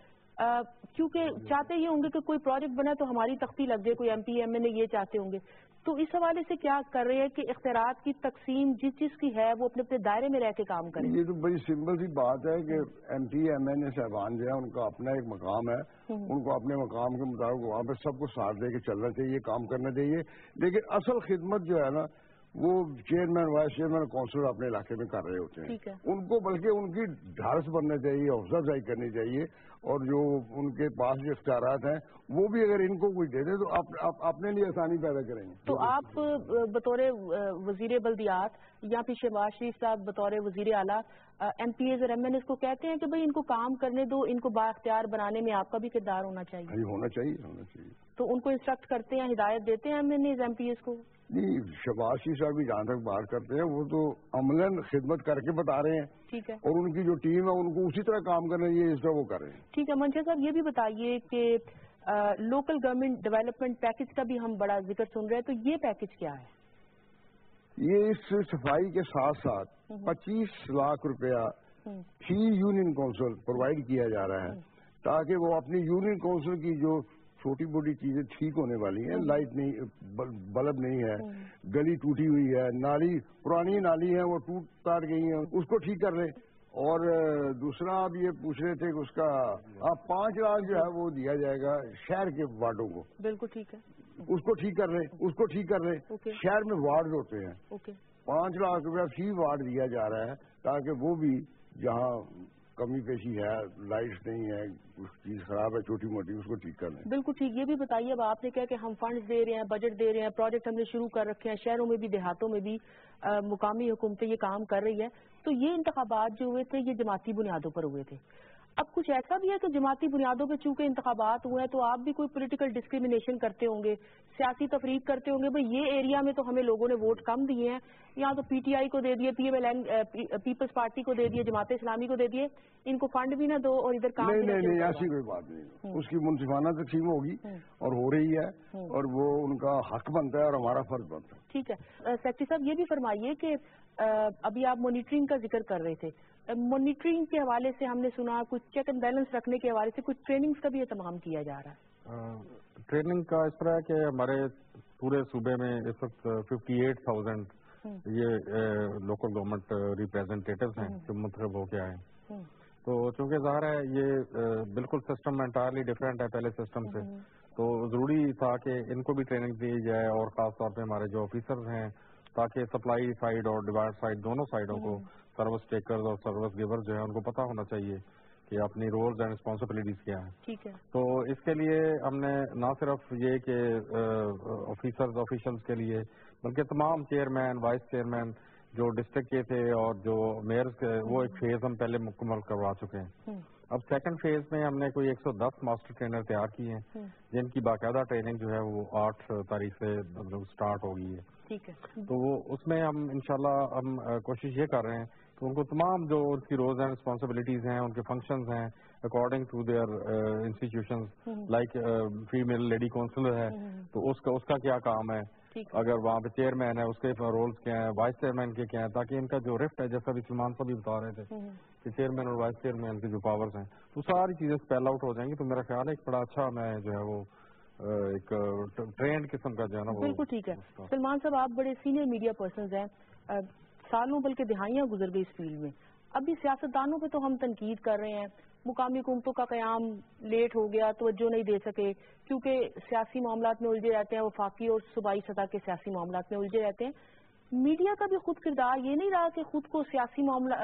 کیونکہ چاہتے یہ ہوں گے کہ کوئی پروجیکٹ بنا تو ہماری تختی لگ جائے, کوئی M P M N A یہ چاہتے ہوں گے. تو اس حوالے سے کیا کر رہے ہیں کہ اختیارات کی تقسیم جس چیز کی ہے وہ اپنے اپنے دائرے میں رہ کے کام کریں؟ یہ تو بڑی سمپل سی بات ہے کہ M P M N A صاحبان جو ہے ان کا اپنا ایک مقام ہے, ان کو اپنے مقام کے مطابق وہاں پہ سب کو ساتھ دے کے چلنا چاہیے, کام کرنا چاہیے. لیکن اصل خدمت جو ہے نا وہ چیئرمین وائس چیئرمین کونسلر اپنے علاقے میں کر رہے ہوتے ہیں. ان کو بلکہ ان کی ڈھارس بننا چاہیے, حوصلہ افزائی کرنی چاہیے, اور جو ان کے پاس جو اختیارات ہیں وہ بھی اگر ان کو کوئی دے دے تو اپنے لیے آسانی پیدا کریں گے. تو آپ بطور وزیر بلدیات یا پھر شہباز شریف صاحب بطور وزیر اعلیٰ ایم پی ایز اور ایم این ایز کو کہتے ہیں کہ بھائی ان کو کام کرنے دو, ان کو بااختیار بنانے میں آپ کا بھی کردار ہونا چاہیے؟ ہونا چاہیے. تو ان کو انسٹرکٹ کرتے ہیں, ہدایت دیتے ہیں M N As M P As کو؟ نہیں, شہباز شریف صاحب بھی جہاں تک بات کرتے ہیں وہ تو عملاً خدمت کر کے بتا رہے ہیں. ٹھیک ہے. اور ان کی جو ٹیم ہے ان کو اسی طرح کام کرنا ہے جس طرح وہ کر رہے ہیں. ٹھیک ہے. منشا صاحب یہ بھی بتائیے کہ لوکل گورنمنٹ ڈیولپمنٹ پیکج کا بھی ہم بڑا ذکر سن رہے ہیں, تو یہ پیکج کیا ہے؟ یہ اس صفائی کے ساتھ ساتھ 25 لاکھ روپیہ فی یونین کونسل پرووائڈ کیا جا رہا ہے تاکہ وہ اپنی یونین کونسل کی جو چھوٹی موٹی چیزیں ٹھیک ہونے والی ہیں, لائٹ نہیں, بلب نہیں ہے, گلی ٹوٹی ہوئی ہے, نالی پرانی نالی ہے وہ ٹوٹ ٹاٹ گئی ہیں, اس کو ٹھیک کر لیں. اور دوسرا آپ یہ پوچھ رہے تھے کہ اس کا 5 لاکھ جو ہے وہ دیا جائے گا شہر کے وارڈوں کو. بالکل ٹھیک ہے. اس کو ٹھیک کر رہے, شہر میں وارڈ ہوتے ہیں, 5 لاکھ روپیہ فی وارڈ دیا جا رہا ہے تاکہ وہ بھی جہاں کمی پیشی ہے, لائٹس نہیں ہے, کچھ چیز خراب ہے چھوٹی موٹی, اس کو ٹھیک کر لیں. بالکل ٹھیک. یہ بھی بتائیے, اب آپ نے کہا کہ ہم فنڈز دے رہے ہیں, بجٹ دے رہے ہیں, پروجیکٹ ہم نے شروع کر رکھے ہیں, شہروں میں بھی دیہاتوں میں بھی مقامی حکومتیں یہ کام کر رہی ہے, تو یہ انتخابات جو ہوئے تھے یہ جماعتی بنیادوں پر ہوئے تھے. اب کچھ ایسا بھی ہے کہ جماعتی بنیادوں پہ چونکہ انتخابات ہوئے ہیں تو آپ بھی کوئی پولیٹیکل ڈسکریمنیشن کرتے ہوں گے, سیاسی تفریق کرتے ہوں گے, بھئی یہ ایریا میں تو ہمیں لوگوں نے ووٹ کم دیے ہیں, یہاں تو پی ٹی آئی کو دے دیے, پیپلز پارٹی کو دے دیے, جماعت اسلامی کو دے دیے, ان کو فنڈ بھی نہ دو اور ادھر کام بھی نہ. نہیں, ایسی کوئی بات نہیں. اس کی منصفانہ تقسیم ہوگی اور ہو رہی ہے, اور وہ ان کا حق بنتا ہے اور ہمارا فرض بنتا ہے. ٹھیک ہے. سیکرٹری صاحب یہ بھی فرمائیے کہ ابھی آپ مانیٹرنگ کا ذکر کر رہے تھے, مانیٹرنگ کے حوالے سے ہم نے سنا کچھ چیک اینڈ بیلنس رکھنے کے حوالے سے کچھ ٹریننگز کا بھی اہتمام کیا جا رہا ہے. ٹریننگ کا اس طرح ہے کہ ہمارے پورے صوبے میں اس وقت 58,000 یہ لوکل گورنمنٹ ریپریزنٹیٹیوز ہیں جو منتخب ہو کے آئے ہیں. تو چونکہ ظاہر ہے یہ بالکل سسٹم انٹائرلی ڈفرینٹ ہے پہلے سسٹم سے, تو ضروری تھا کہ ان کو بھی ٹریننگ دی جائے, اور خاص طور پہ ہمارے جو آفیسرز ہیں تاکہ سپلائی سائڈ اور ڈیمانڈ سائڈ دونوں سائڈوں کو سروس ٹیکرز اور سروس گیور جو ہیں ان کو پتہ ہونا چاہیے کہ اپنی رولز اینڈ رسپانسبلٹیز کیا ہیں. ٹھیک ہے. تو اس کے لیے ہم نے نہ صرف یہ کہ آفیشلز کے لیے بلکہ تمام چیئرمین, وائس چیئرمین جو ڈسٹرکٹ کے تھے اور جو میئرز کے, وہ ایک فیز ہم پہلے مکمل کروا چکے ہیں. اب سیکنڈ فیز میں ہم نے کوئی 110 ماسٹر ٹرینر تیار کیے ہیں جن کی باقاعدہ ٹریننگ جو ہے وہ 8 تاریخ سے سٹارٹ ہو گئی ہے. ٹھیک ہے. تو وہ اس میں ہم انشاءاللہ ہم کوشش یہ کر رہے ہیں کہ ان کو تمام جو ان کی رولز اینڈ رسپانسبلٹیز ہیں, ان کے فنکشنز ہیں according to their institutions, like female lady councillor ہے تو اس کا کیا کام ہے, اگر وہاں پہ چیئرمین ہے اس کے رولز کیا ہیں, وائس چیئرمین کے کیا ہیں, تاکہ ان کا جو رفٹ ہے جیسا بھی سلمان صاحب بھی بتا رہے تھے کہ چیئرمین اور وائس چیئرمین کے جو پاورز ہیں تو ساری چیزیں اسپیل آؤٹ ہو جائیں گی. تو میرا خیال ہے ایک بڑا اچھا میں جو ہے وہ ایک ٹرینڈ قسم کا جو ہے نا. بالکل ٹھیک ہے. سلمان صاحب آپ بڑے سینئر میڈیا پرسنز ہیں, سالوں بلکہ دہائیاں گزر گئی اس فیلڈ میں. ابھی سیاستدانوں پہ تو ہم تنقید کر رہے ہیں, مقامی حکومتوں کا قیام لیٹ ہو گیا, توجہ نہیں دے سکے کیونکہ سیاسی معاملات میں الجھے رہتے ہیں, وفاقی اور صوبائی سطح کے سیاسی معاملات میں الجھے رہتے ہیں. میڈیا کا بھی خود کردار یہ نہیں رہا کہ خود کو سیاسی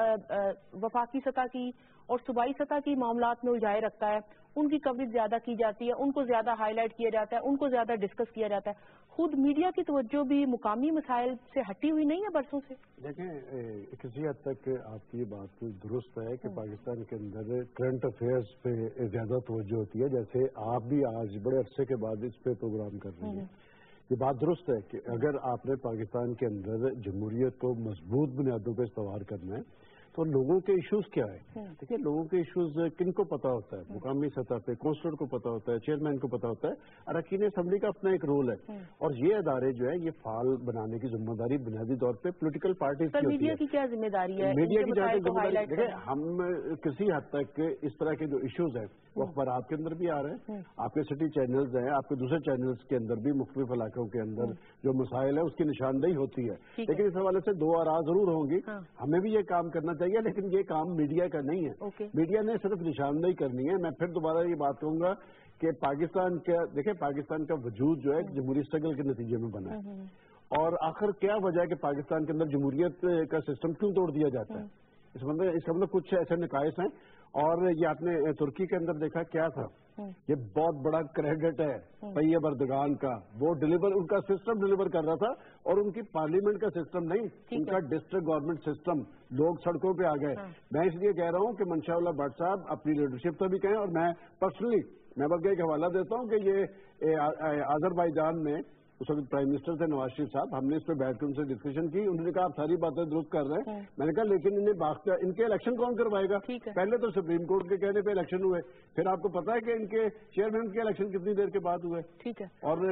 وفاقی سطح کی اور صوبائی سطح کی معاملات میں الجھائے رکھتا ہے, ان کی کوریج زیادہ کی جاتی ہے, ان کو زیادہ ہائی لائٹ کیا جاتا ہے, ان کو زیادہ ڈسکس کیا جاتا ہے. خود میڈیا کی توجہ بھی مقامی مسائل سے ہٹی ہوئی نہیں ہے برسوں سے. دیکھیں کسی حد تک آپ کی یہ بات درست ہے کہ پاکستان کے اندر کرنٹ افیئرس پہ زیادہ توجہ ہوتی ہے, جیسے آپ بھی آج بڑے عرصے کے بعد اس پہ پروگرام کر رہے ہیں. یہ بات درست ہے کہ اگر آپ نے پاکستان کے اندر جمہوریت کو مضبوط بنیادوں پہ استوار کرنا ہے تو لوگوں کے ایشوز کیا ہے. دیکھیے لوگوں کے ایشوز کن کو پتا ہوتا ہے, مقامی سطح پہ کونسلر کو پتا ہوتا ہے, چیئرمین کو پتا ہوتا ہے, اراکین اسمبلی کا اپنا ایک رول ہے, اور یہ ادارے جو ہے یہ فعال بنانے کی ذمہ داری بنیادی طور پہ پولیٹیکل پارٹیز کی ہوتی ہے. میڈیا کی کیا ذمہ داری ہے؟ میڈیا کی جہاں ذمہ داری, دیکھیں ہم کسی حد تک اس طرح کے جو ایشوز ہیں وہ اخبارات کے اندر بھی آ رہے ہیں, آپ کے سٹی چینلز ہیں, آپ کے دوسرے چینلز کے اندر بھی مختلف علاقوں کے اندر جو مسائل ہے اس کی نشاندہی ہوتی ہے, لیکن اس حوالے سے دو آراء ضرور ہوں گی. ہمیں بھی یہ کام کرنا چاہیے, لیکن یہ کام میڈیا کا نہیں ہے. میڈیا نے صرف نشاندہی کرنی ہے. میں پھر دوبارہ یہ بات کہوں گا کہ پاکستان کا, دیکھیں پاکستان کا وجود جو ہے جمہوری اسٹرگل کے نتیجے میں بنا ہے, اور آخر کیا وجہ ہے کہ پاکستان کے اندر جمہوریت کا سسٹم کیوں توڑ دیا جاتا ہے؟ اس کا مطلب کچھ ایسے نقائص ہیں, اور یہ آپ نے ترکی کے اندر دیکھا کیا تھا, یہ بہت بڑا کریڈٹ ہے طیب اردگان کا, وہ ڈلیور, ان کا سسٹم ڈلیور کر رہا تھا, اور ان کی پارلیمنٹ کا سسٹم نہیں, ان کا ڈسٹرکٹ گورنمنٹ سسٹم. لوگ سڑکوں پہ آ گئے. میں اس لیے کہہ رہا ہوں کہ منشا اللہ بٹ صاحب اپنی لیڈرشپ سے بھی کہیں, اور میں پرسنلی میں بلکہ ایک حوالہ دیتا ہوں کہ یہ آذربائیجان میں اس وقت پرائم منسٹر تھے نواز شریف صاحب, ہم نے اس پہ بیٹھ کے ان سے ڈسکشن کی. انہوں نے کہا آپ ساری باتیں درست کر رہے ہیں. میں نے کہا لیکن ان کے الیکشن کون کروائے گا؟ پہلے تو سپریم کورٹ کے کہنے پہ الیکشن ہوئے, پھر آپ کو پتا ہے کہ ان کے چیئرمین کے الیکشن کتنی دیر کے بعد ہوئے. ٹھیک ہے. اور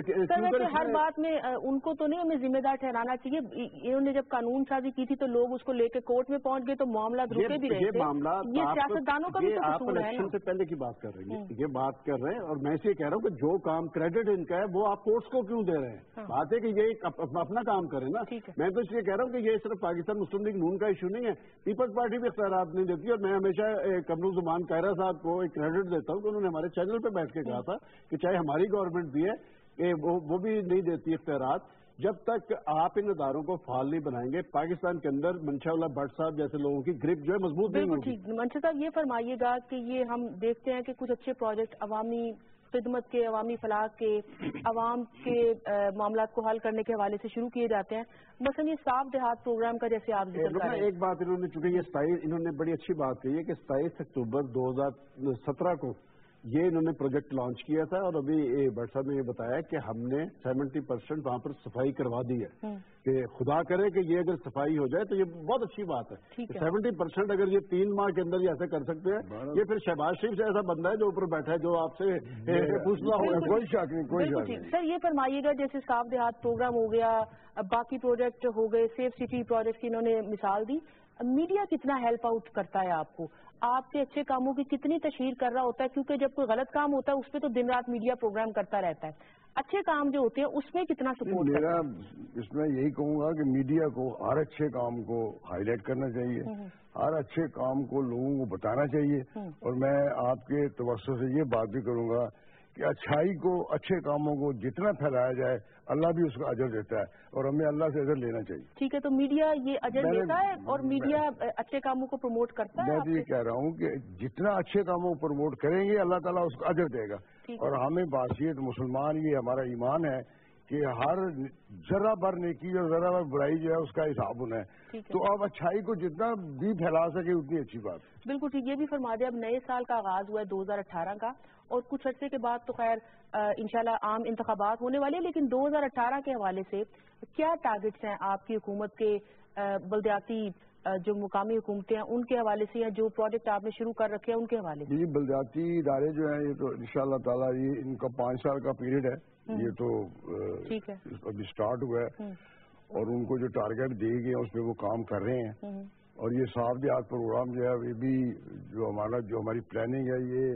ہر بات میں ان کو تو نہیں ہمیں ذمہ دار ٹھہرانا چاہیے. انہوں نے جب قانون سازی کی تھی تو لوگ اس کو لے کے کورٹ میں پہنچ گئے تو معاملات رکے بھی رہے تھے. یہ سیاستدانوں کا بھی تو قصور ہے. الیکشن سے پہلے کی بات کر رہے ہیں, یہ بات کر رہے ہیں, اور میں اسے کہہ رہا ہوں کہ جو کام کریڈٹ ان کا ہے وہ آپ کورٹس کو کیوں دے رہے ہیں؟ بات ہے کہ یہ اپنا کام کریں نا. میں تو اس لیے کہہ رہا ہوں کہ یہ صرف پاکستان مسلم لیگ نون کا ایشو نہیں ہے, پیپلز پارٹی بھی اختیارات نہیں دیتی. اور میں ہمیشہ کمرو زمان قائرہ صاحب کو ایک کریڈٹ دیتا ہوں کہ انہوں نے ہمارے چینل پہ بیٹھ کے کہا تھا کہ چاہے ہماری گورنمنٹ بھی ہے کہ وہ بھی نہیں دیتی اختیارات, جب تک آپ ان اداروں کو فعال نہیں بنائیں گے پاکستان کے اندر منشا اللہ بٹ صاحب جیسے لوگوں کی گرپ جو ہے مضبوط نہیں ہوگی. منشا صاحب یہ فرمائیے گا کہ یہ ہم دیکھتے ہیں کہ کچھ اچھے پروجیکٹ عوامی خدمت کے، عوامی فلاح کے، عوام کے معاملات کو حل کرنے کے حوالے سے شروع کیے جاتے ہیں. مثلا یہ صاف دیہات پروگرام کا جیسے آپ ذکر کر رہے ہیں. ایک بات انہوں نے، چونکہ یہ انہوں نے بڑی اچھی بات کہی ہے کہ 27 اکتوبر 2017 کو یہ انہوں نے پروجیکٹ لانچ کیا تھا، اور ابھی بٹ صاحب نے یہ بتایا کہ ہم نے 70% وہاں پر صفائی کروا دی ہے کہ خدا کرے کہ یہ اگر صفائی ہو جائے تو یہ بہت اچھی بات ہے. 70% اگر یہ 3 ماہ کے اندر یہ ایسے کر سکتے ہیں، یہ پھر شہباز شریف سے ایسا بندہ ہے جو اوپر بیٹھا ہے جو آپ سے پوچھنا ہوگا. کوئی شک نہیں، کوئی شک نہیں. سر یہ فرمائیے گا جیسے صاف دیہات پروگرام ہو گیا، باقی پروجیکٹ ہو گئے، سیف سٹی پروجیکٹ کی انہوں نے مثال دی، میڈیا کتنا ہیلپ آؤٹ کرتا ہے آپ کو؟ آپ کے اچھے کاموں کی کتنی تشہیر کر رہا ہوتا ہے؟ کیونکہ جب کوئی غلط کام ہوتا ہے اس پہ تو دن رات میڈیا پروگرام کرتا رہتا ہے. اچھے کام جو ہوتے ہیں اس میں کتنا سپورٹ کرتا ہے؟ میرا اس میں یہی کہوں گا کہ میڈیا کو ہر اچھے کام کو ہائی لائٹ کرنا چاہیے، ہر اچھے کام کو لوگوں کو بتانا چاہیے. اور میں آپ کے توسط سے یہ بات بھی کروں گا کہ اچھائی کو، اچھے کاموں کو جتنا پھیلایا جائے اللہ بھی اس کا اجر دیتا ہے، اور ہمیں اللہ سے اجر لینا چاہیے. ٹھیک ہے، تو میڈیا یہ اجر دیتا ہے اور میڈیا اچھے کاموں کو پروموٹ کرتا ہے. میں بھی یہ کہہ رہا ہوں کہ جتنا اچھے کاموں کو پروموٹ کریں گے اللہ تعالیٰ اس کا اجر دے گا. اور ہمیں بحیثیت مسلمان یہ ہمارا ایمان ہے کہ ہر ذرا بر نیکی اور ذرا بر برائی جو ہے اس کا حساب ہونا ہے. تو آپ اچھائی کو جتنا بھی پھیلا سکے اتنی اچھی بات. بالکل ٹھیک. یہ بھی فرما دیں اب نئے سال کا آغاز ہوا ہے 2018 کا، اور کچھ عرصے کے بعد تو خیر انشاءاللہ عام انتخابات ہونے والے ہیں، لیکن 2018 کے حوالے سے کیا ٹارگٹس ہیں آپ کی حکومت کے؟ بلدیاتی جو مقامی حکومتیں ہیں ان کے حوالے سے، یا جو پروجیکٹ آپ نے شروع کر رکھے ہیں ان کے حوالے سے؟ جی، بلدیاتی ادارے جو ہیں یہ تو انشاءاللہ تعالیٰ یہ ان کا 5 سال کا پیریڈ ہے، یہ تو ابھی سٹارٹ ہوا ہے، اور ان کو جو ٹارگیٹ دیے گئے ہیں اس پہ وہ کام کر رہے ہیں. اور یہ صاف دیہات پروگرام جو ہے یہ بھی جو ہماری پلاننگ ہے یہ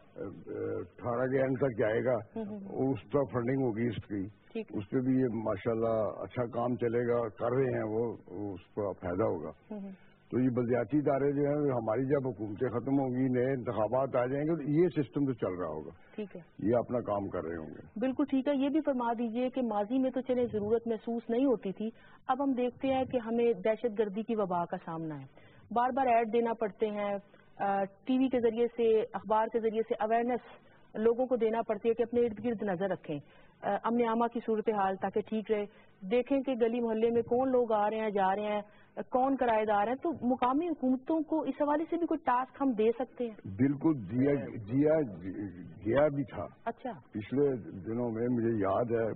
18 کے اینڈ تک جائے گا، اور اس پر فنڈنگ ہوگی اس کی، اس پہ بھی یہ ماشاءاللہ اچھا کام چلے گا، کر رہے ہیں وہ اس کا فائدہ ہوگا. تو یہ بلدیاتی ادارے جو ہیں ہماری جب حکومتیں ختم ہوں گی، نئے انتخابات آ جائیں گے تو یہ سسٹم تو چل رہا ہوگا. ٹھیک ہے، یہ اپنا کام کر رہے ہوں گے. بالکل ٹھیک ہے. یہ بھی فرما دیجئے کہ ماضی میں تو چلے ضرورت محسوس نہیں ہوتی تھی، اب ہم دیکھتے ہیں کہ ہمیں دہشت گردی کی وبا کا سامنا ہے، بار بار ایڈ دینا پڑتے ہیں، ٹی وی کے ذریعے سے، اخبار کے ذریعے سے اویئرنیس لوگوں کو دینا پڑتی ہے کہ اپنے ارد گرد نظر رکھیں، امن عامہ کی صورتحال تاکہ ٹھیک رہے، دیکھیں کہ گلی محلے میں کون لوگ آ رہے ہیں جا رہے ہیں، کون کرایہ دار ہیں. تو مقامی حکومتوں کو اس حوالے سے بھی کوئی ٹاسک ہم دے سکتے ہیں؟ بالکل دیا گیا بھی تھا. اچھا، پچھلے دنوں میں مجھے یاد ہے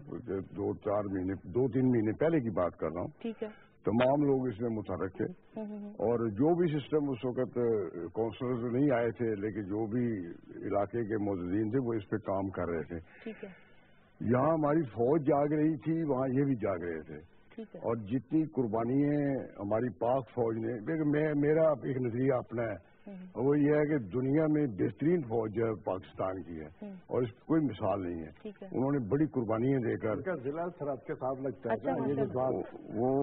2-3 مہینے پہلے کی بات کر رہا ہوں. ٹھیک ہے. تمام لوگ اس میں متحرک تھے، اور جو بھی سسٹم اس وقت کونسلر نہیں آئے تھے لیکن جو بھی علاقے کے موجودین تھے وہ اس پہ کام کر رہے تھے. ٹھیک ہے. یہاں ہماری فوج جاگ رہی تھی، وہاں یہ بھی جاگ رہے تھے. اور جتنی قربانیاں ہماری پاک فوج نے، میرا ایک نظریہ اپنا ہے، وہ یہ ہے کہ دنیا میں بہترین فوج جو ہے پاکستان کی ہے، اور اس کی کوئی مثال نہیں ہے. انہوں نے بڑی قربانیاں دے کر ضلع سرحد کے ساتھ لگتا ہے وہ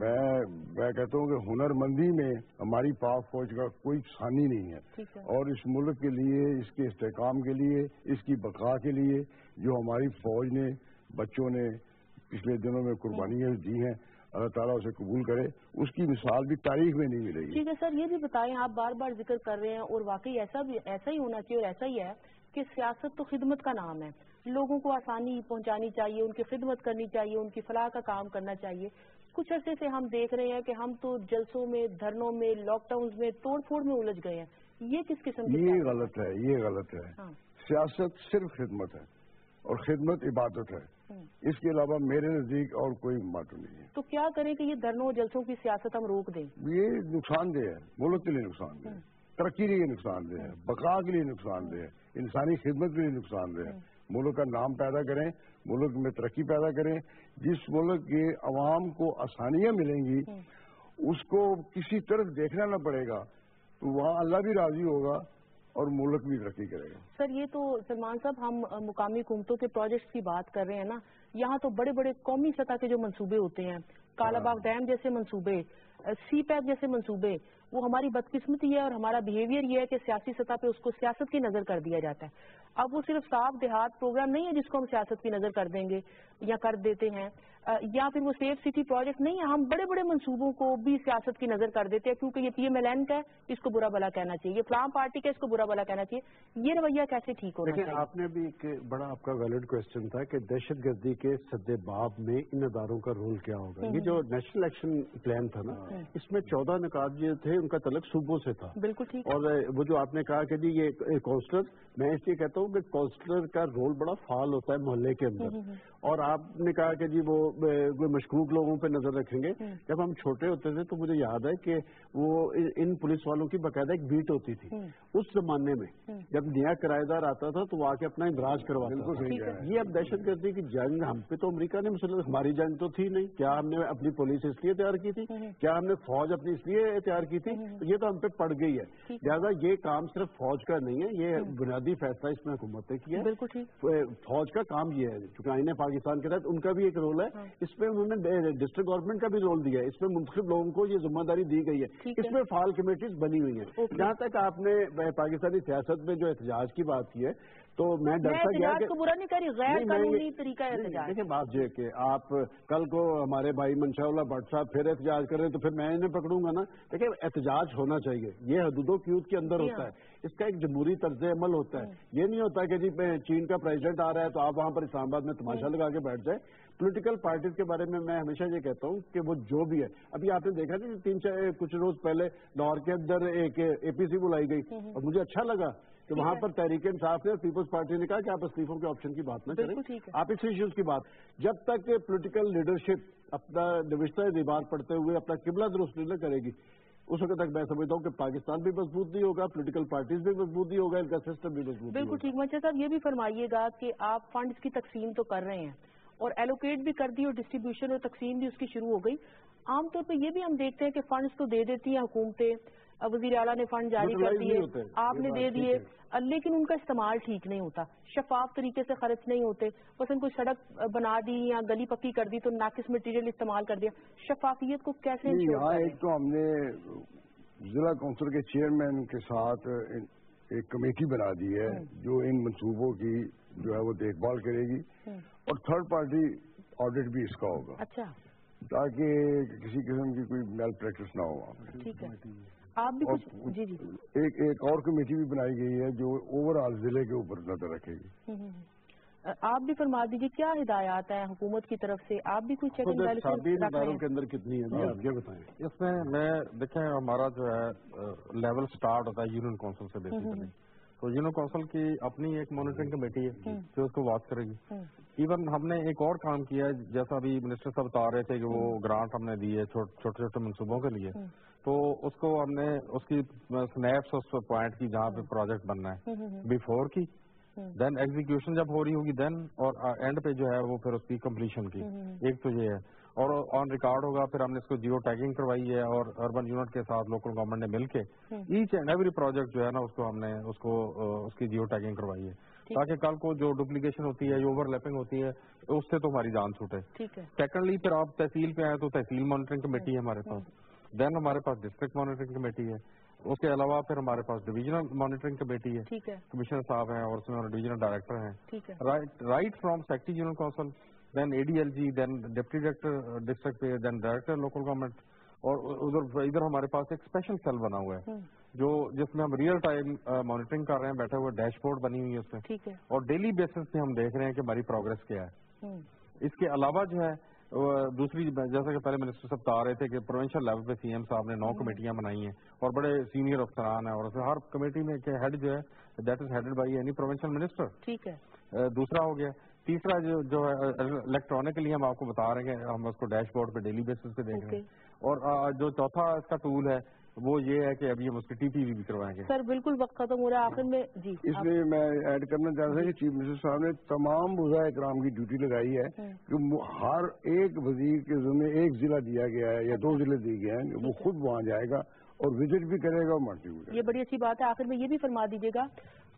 میں کہتا ہوں کہ ہنر مندی میں ہماری پاک فوج کا کوئی ثانی نہیں ہے. اور اس ملک کے لیے، اس کے استحکام کے لیے، اس کی بقا کے لیے جو ہماری فوج نے، بچوں نے پچھلے دنوں میں قربانیاں دی ہیں، اللہ تعالیٰ اسے قبول کرے. اس کی مثال بھی تاریخ میں نہیں ملے گی. ٹھیک ہے سر، یہ بھی بتائیں، آپ بار بار ذکر کر رہے ہیں اور واقعی ایسا ہی ہونا چاہیے، اور ایسا ہی ہے کہ سیاست تو خدمت کا نام ہے، لوگوں کو آسانی پہنچانی چاہیے، ان کی خدمت کرنی چاہیے، ان کی فلاح کا کام کرنا چاہیے. کچھ عرصے سے ہم دیکھ رہے ہیں کہ ہم تو جلسوں میں، دھرنوں میں، لاک ڈاؤن میں، توڑ پھوڑ میں الجھ گئے ہیں. یہ کس قسم کی؟ یہ غلط ہے، یہ غلط ہے. سیاست صرف خدمت ہے، اور خدمت عبادت ہے. اس کے علاوہ میرے نزدیک اور کوئی ماٹر نہیں ہے. تو کیا کریں کہ یہ دھرنوں جلسوں کی سیاست ہم روک دیں؟ یہ نقصان دہ ہے، ملک کے لیے نقصان دہ ہے، ترقی کے لیے نقصان دہ ہے، بقا کے لیے نقصان دہ ہے، انسانی خدمت کے لیے نقصان دہ ہے. ملک کا نام پیدا کریں، ملک میں ترقی پیدا کریں. جس ملک کے عوام کو آسانیاں ملیں گی اس کو کسی طرف دیکھنا نہ پڑے گا، تو وہاں اللہ بھی راضی ہوگا اور ملک بھی ترقی کرے گا. سر یہ تو سلمان صاحب ہم مقامی حکومتوں کے پروجیکٹس کی بات کر رہے ہیں نا، یہاں تو بڑے بڑے قومی سطح کے جو منصوبے ہوتے ہیں، کالا باغ ڈیم جیسے منصوبے، سی پیک جیسے منصوبے، وہ ہماری بدقسمتی ہے اور ہمارا بیہیویئر یہ ہے کہ سیاسی سطح پہ اس کو سیاست کی نظر کر دیا جاتا ہے. اب وہ صرف صاف دیہات پروگرام نہیں ہے جس کو ہم سیاست کی نظر کر دیں گے یا کر دیتے ہیں. یا پھر وہ سیف سٹی پروجیکٹ نہیں ہے. ہم بڑے بڑے منصوبوں کو بھی سیاست کی نظر کر دیتے ہیں کیونکہ یہ PMLN کا ہے اس کو برا بلا کہنا چاہیے, یہ فلاں پارٹی کا اس کو برا بلا کہنا چاہیے. یہ رویہ کیسے ٹھیک ہونا چاہیے؟ آپ نے بھی ایک بڑا آپ کا ویلڈ کوشچن تھا کہ دہشت گردی کے سد باب میں ان اداروں کا رول کیا ہوگا. یہ جو نیشنل ایکشن پلان تھا نا, اس میں 14 نکات جو تھے ان کا تعلق صوبوں سے تھا. بالکل ٹھیک. اور وہ جو آپ نے کہا کہ جی یہ کونسلر, میں اس لیے کہتا ہوں کہ کونسلر کا رول بڑا فعال ہوتا ہے محلے کے اندر. اور آپ نے کہا کہ جی وہ مشکوک لوگوں پہ نظر رکھیں گے. جب ہم چھوٹے ہوتے تھے تو مجھے یاد ہے کہ وہ ان پولیس والوں کی باقاعدہ ایک بیٹ ہوتی تھی. اس زمانے میں جب نیا کرایہ دار آتا تھا تو وہ آ کے اپنا اندراج کرواتا تھا. یہ اب دہشت گردی کی جنگ ہم پہ تو امریکہ نے مسلط, ہماری جنگ تو تھی نہیں. کیا ہم نے اپنی پولیس اس لیے تیار کی تھی؟ کیا ہم نے فوج اپنی اس لیے تیار کی تھی؟ یہ تو ہم پہ پڑ گئی ہے. لہٰذا یہ کام صرف فوج کا نہیں ہے, یہ بنیادی فیصلہ اس میں حکومت نے کیا ہے. فوج کا کام یہ ہے, چونکہ آئین پاکستان کے تحت ان کا بھی ایک رول ہے. اس میں انہوں نے ڈسٹرکٹ گورنمنٹ کا بھی رول دیا ہے. اس میں منتخب لوگوں کو یہ ذمہ داری دی گئی ہے. اس میں فعال کمیٹیز بنی ہوئی ہیں. جہاں تک آپ نے پاکستانی سیاست میں جو احتجاج کی بات کی ہے تو میں ڈرتا گیا کہ برا نہیں کری, غیر قانونی طریقہ احتجاج. دیکھیں بات یہ کہ آپ کل کو ہمارے بھائی منشا اللہ بٹ صاحب پھر احتجاج کر رہے ہیں تو پھر میں انہیں پکڑوں گا نا. دیکھیں احتجاج ہونا چاہیے, یہ حدود و قیود کے اندر ہوتا ہے. اس کا ایک جمہوری طرز عمل ہوتا ہے. یہ نہیں ہوتا کہ جی چین کا پریزیڈنٹ آ رہا ہے تو آپ وہاں پر اسلام آباد میں تماشا لگا کے بیٹھ جائیں. پولیٹیکل پارٹیز کے بارے میں ہمیشہ یہ کہتا ہوں کہ وہ جو بھی ہے, ابھی آپ نے دیکھا نا کچھ روز پہلے لاہور کے اندر ایک APC بلائی گئی اور مجھے اچھا لگا کہ وہاں پر تحریک انصاف نے اور پیپلز پارٹی نے کہا کہ آپ استعفوں کے آپشن کی بات نہ کریں, آپ اس ایشوز کی بات. جب تک پولیٹیکل لیڈرشپ اپنا نوشتہ دیوار پڑھتے ہوئے اپنا قبلہ درست نہیں کرے گی, اس وقت تک میں سمجھتا ہوں کہ پاکستان بھی مضبوط نہیں ہوگا, پولیٹیکل پارٹیز بھی مضبوط نہیں ہوگا, ان کا سسٹم بھی مضبوط. بالکل ٹھیک. منشا صاحب یہ بھی فرمائیے گا کہ آپ فنڈز کی تقسیم تو کر رہے ہیں اور ایلوکیٹ بھی کر دی اور ڈسٹریبیوشن اور تقسیم بھی اس کی شروع ہو گئی. عام طور پہ یہ بھی ہم دیکھتے ہیں کہ فنڈز تو دے دیتی ہیں حکومتیں, وزیر اعلیٰ نے فنڈ جاری کر دیے, آپ نے دے دیے, لیکن ان کا استعمال ٹھیک نہیں ہوتا, شفاف طریقے سے خرچ نہیں ہوتے. بس ان کو سڑک بنا دی یا گلی پکی کر دی تو ناقص مٹیریل استعمال کر دیا. شفافیت کو کیسے انشور کریں؟ ایک تو ہم نے ضلع کونسل کے چیئرمین کے ساتھ ایک کمیٹی بنا دی ہے جو ان منصوبوں کی جو ہے وہ دیکھ بھال کرے گی, اور تھرڈ پارٹی آڈٹ بھی اس کا ہوگا. اچھا. تاکہ کسی قسم کی کوئی میل پریکٹس نہ ہو. ٹھیک ہے. آپ بھی کچھ جی ایک اور کمیٹی بھی بنائی گئی ہے جو اوور آل ضلع کے اوپر نظر رکھے گی. آپ بھی فرما دیجیے کیا ہدایات ہیں حکومت کی طرف سے, آپ بھی کوئی چیک اینڈ بیلنس اداروں کے اندر کتنی ہے آپ یہ بتائیں. اس میں دیکھیں ہمارا جو ہے لیول سٹارٹ ہوتا ہے یونین کونسل سے بیسیکلی. تو یونین کونسل کی اپنی ایک مانیٹرنگ کمیٹی ہے جو اس کو واچ کرے گی. ایون ہم نے ایک اور کام کیا ہے, جیسا ابھی منسٹر صاحب بتا رہے تھے کہ وہ گرانٹ ہم نے دی ہے چھوٹے چھوٹے منصوبوں کے لیے, تو اس کو ہم نے اس کی سنیپس اس پوائنٹ کی جہاں پہ پروجیکٹ بننا ہے بیفور کی, دین ایگزیکیوشن جب ہو رہی ہوگی دین, اور اینڈ پہ جو ہے وہ پھر اس کی کمپلیشن کی. ایک تو یہ ہے, اور آن ریکارڈ ہوگا. پھر ہم نے اس کو جیو ٹیگنگ کروائی ہے اور اربن یونٹ کے ساتھ لوکل گورنمنٹ نے مل کے ایچ اینڈ ایوری پروجیکٹ جو ہے نا اس کو ہم نے اس کی جیو ٹیگنگ کروائی ہے, تاکہ کل کو جو ڈپلیکیشن ہوتی ہے, جو اوور لیپنگ ہوتی ہے, اس سے تو ہماری جان چھوٹے. سیکنڈلی پھر آپ تحصیل پہ آئے تو تحصیل مانیٹرنگ کمیٹی ہے ہمارے پاس, دین ہمارے پاس ڈسٹرکٹ مانیٹرنگ کمیٹی ہے, اس کے علاوہ پھر ہمارے پاس ڈویژنل مانیٹرنگ کمیٹی ہے, کمشنر صاحب ہیں اور اس میں ڈویژنل ڈائریکٹر ہیں, right from secretary general council, then ADLG, then deputy director district پہ, دین ڈائریکٹر لوکل گورنمنٹ, اور ادھر ہمارے پاس ایک اسپیشل سیل بنا ہوا ہے جس میں ہم ریئل ٹائم مانیٹرنگ کر رہے ہیں, بیٹھے ہوئے ڈیش بورڈ بنی ہوئی ہے اس میں, اور ڈیلی بیسس پہ ہم دیکھ رہے ہیں کہ ہماری پروگرس کیا ہے. اس کے علاوہ جو ہے دوسری, جیسا کہ پہلے منسٹر صاحب بتا رہے تھے کہ پروونشل لیول پہ CM صاحب نے 9 کمیٹیاں بنائی ہیں اور بڑے سینئر افسران ہیں, اور ہر کمیٹی میں ہیڈ جو ہے that is headed by any provincial minister. ٹھیک ہے. دوسرا ہو گیا. تیسرا جو ہے الیکٹرانکلی ہم آپ کو بتا رہے ہیں کہ ہم اس کو ڈیش بورڈ پہ ڈیلی بیسس پہ دیکھ رہے ہیں. اور جو چوتھا اس کا ٹول ہے وہ یہ ہے کہ ابھی ہم اس کی TPV بھی کروائیں گے. سر بالکل وقت ختم ہو رہا ہے, آخر میں جی اس میں میں ایڈ کرنا چاہتا ہوں کہ چیف منسٹر صاحب نے تمام وزرائے کرام کی ڈیوٹی لگائی ہے کہ ہر ایک وزیر کے ذمہ ایک ضلع دیا گیا ہے یا 2 ضلع دیے گئے ہیں, وہ خود وہاں جائے گا اور وزٹ بھی کرے گا اور مانٹی بھی کرے گا. یہ بڑی اچھی بات ہے. آخر میں یہ بھی فرما دیجیے گا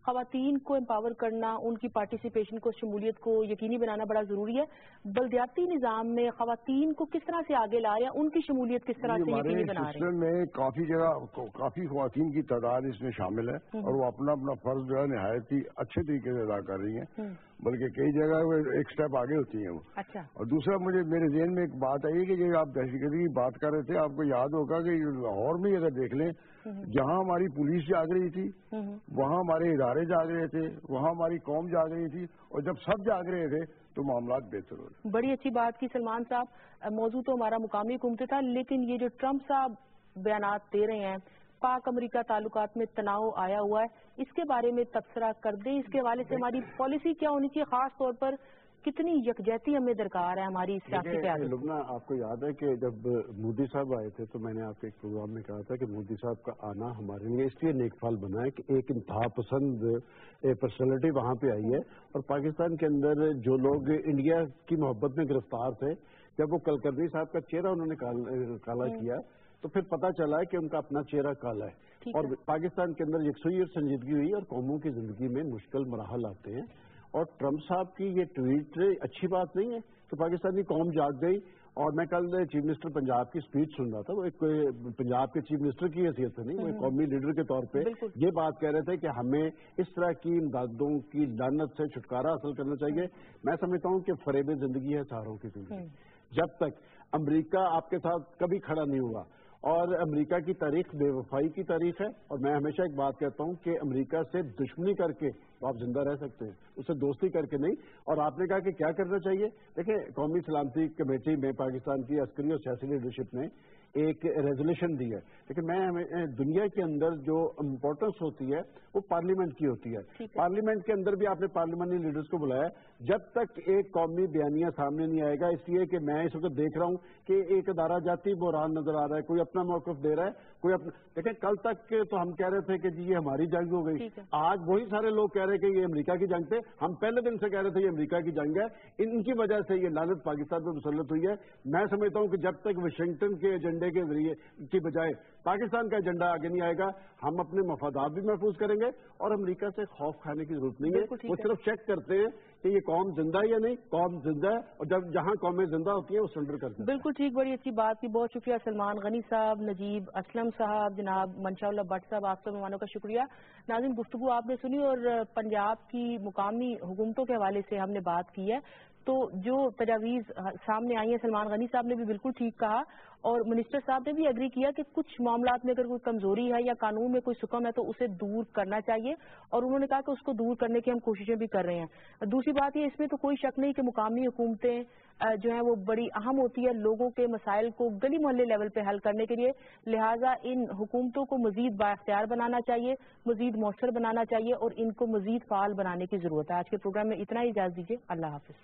خواتین کو امپاور کرنا, ان کی پارٹیسپیشن کو, شمولیت کو یقینی بنانا بڑا ضروری ہے. بلدیاتی نظام میں خواتین کو کس طرح سے آگے لا رہے ہیں, ان کی شمولیت کس طرح سے یقینی بنا رہے ہیں؟ ہمارے میں کافی جگہ کافی خواتین کی تعداد اس میں شامل ہے اور وہ اپنا اپنا فرض جو ہے نہایت ہی اچھے طریقے سے ادا کر رہی ہیں, بلکہ کئی جگہ وہ ایک سٹیپ آگے ہوتی ہیں وہ. اچھا. اور دوسرا میرے ذہن میں ایک بات آئی کہ جب آپ دہشت گردی کی بات کر رہے تھے, آپ کو یاد ہوگا کہ لاہور میں اگر دیکھ لیں, جہاں ہماری پولیس جاگ رہی تھی وہاں ہمارے ادارے جاگ رہے تھے, وہاں ہماری قوم جاگ رہی تھی, اور جب سب جاگ رہے تھے تو معاملات بہتر ہو رہے. بڑی اچھی بات کی سلمان صاحب. موضوع تو ہمارا مقامی حکومت تھا, لیکن یہ جو ٹرمپ صاحب بیانات دے رہے ہیں, پاک امریکہ تعلقات میں تناؤ آیا ہوا ہے, اس کے بارے میں تبصرہ کر دیں. اس کے حوالے سے ہماری پالیسی کیا ہونی چاہیے, خاص طور پر کتنی یکجہتی ہمیں درکار ہے ہماری سیاسی قیادت؟ لبنا, آپ کو یاد ہے کہ جب مودی صاحب آئے تھے تو میں نے آپ کے ایک پروگرام میں کہا تھا کہ مودی صاحب کا آنا ہمارے لیے اس لیے نیک پھل بنا ہے کہ ایک انتہا پسند پرسنالٹی وہاں پہ آئی ہے, اور پاکستان کے اندر جو لوگ انڈیا کی محبت میں گرفتار تھے, جب وہ کلکرنی صاحب کا چہرہ انہوں نے کالا کیا تو پھر پتہ چلا ہے کہ ان کا اپنا چہرہ کالا ہے, اور پاکستان کے اندر یکسوئی اور سنجیدگی ہوئی اور قوموں کی زندگی میں مشکل مراحل آتے ہیں. اور ٹرمپ صاحب کی یہ ٹویٹ اچھی بات نہیں ہے کہ پاکستانی قوم جاگ گئی. اور میں کل چیف منسٹر پنجاب کی اسپیچ سن رہا تھا, وہ ایک پنجاب کے چیف منسٹر کی حیثیت سے نہیں, وہ قومی لیڈر کے طور پہ یہ بات کہہ رہے تھے کہ ہمیں اس طرح کی امدادوں کی لعنت سے چھٹکارا حاصل کرنا چاہیے. میں سمجھتا ہوں کہ فریب زندگی ہے سہاروں کی زندگی. جب تک امریکہ آپ کے ساتھ کبھی کھڑا نہیں ہوا, اور امریکہ کی تاریخ بے وفائی کی تاریخ ہے, اور میں ہمیشہ ایک بات کہتا ہوں کہ امریکہ سے دشمنی کر کے تو آپ زندہ رہ سکتے ہیں, اس سے دوستی کر کے نہیں. اور آپ نے کہا کہ کیا کرنا چاہیے, دیکھیں قومی سلامتی کمیٹی میں پاکستان کی عسکری اور سیاسی لیڈرشپ نے ایک ریزولوشن دی ہے, لیکن میں دنیا کے اندر جو امپورٹنس ہوتی ہے وہ پارلیمنٹ کی ہوتی ہے. پارلیمنٹ کے اندر بھی آپ نے پارلیمنٹری لیڈرز کو بلایا, جب تک ایک قومی بیانیہ سامنے نہیں آئے گا, اس لیے کہ میں اس وقت دیکھ رہا ہوں کہ ایک ادارہ جاتی بحران نظر آ رہا ہے, کوئی اپنا موقف دے رہا ہے, کوئی اپنا. دیکھیں کل تک تو ہم کہہ رہے تھے کہ جی یہ ہماری جنگ ہو گئی, آج وہی سارے لوگ کہہ رہے کہ یہ امریکہ کی جنگ تھے. ہم پہلے دن سے کہہ رہے تھے یہ امریکہ کی جنگ ہے, ان کی وجہ سے یہ لعنت پاکستان پہ مسلط ہوئی ہے. میں سمجھتا ہوں کہ جب تک واشنگٹن کے ایجنڈے کے ذریعے کی بجائے پاکستان کا ایجنڈا آگے نہیں آئے گا, ہم اپنے مفادات بھی محفوظ کریں گے, اور امریکہ سے خوف کھانے کی ضرورت نہیں ہے. وہ صرف چیک کرتے ہیں کہ یہ قوم زندہ ہے یا نہیں, قوم زندہ ہے, اور جب جہاں قومیں زندہ ہوتی ہیں وہ سرنڈر کرتے ہیں. بالکل ٹھیک, بڑی اچھی بات کی. بہت شکریہ سلمان غنی صاحب, نجیب اسلم صاحب, جناب منشا اللہ بٹ صاحب, آپ سب مہمانوں کا شکریہ. ناظرین, گفتگو آپ نے سنی اور پنجاب کی مقامی حکومتوں کے حوالے سے ہم نے بات کی ہے. تو جو تجاویز سامنے آئی ہیں, سلمان غنی صاحب نے بھی بالکل ٹھیک کہا, اور منسٹر صاحب نے بھی ایگری کیا کہ کچھ معاملات میں اگر کوئی کمزوری ہے یا قانون میں کوئی سکم ہے تو اسے دور کرنا چاہیے, اور انہوں نے کہا کہ اس کو دور کرنے کی ہم کوششیں بھی کر رہے ہیں. دوسری بات یہ, اس میں تو کوئی شک نہیں کہ مقامی حکومتیں جو ہیں وہ بڑی اہم ہوتی ہے لوگوں کے مسائل کو گلی محلے لیول پہ حل کرنے کے لیے, لہٰذا ان حکومتوں کو مزید بااختیار بنانا چاہیے, مزید مؤثر بنانا چاہیے, اور ان کو مزید فعال بنانے کی ضرورت ہے. آج کے پروگرام میں اتنا ہی, اجازت دیجیے, اللہ حافظ.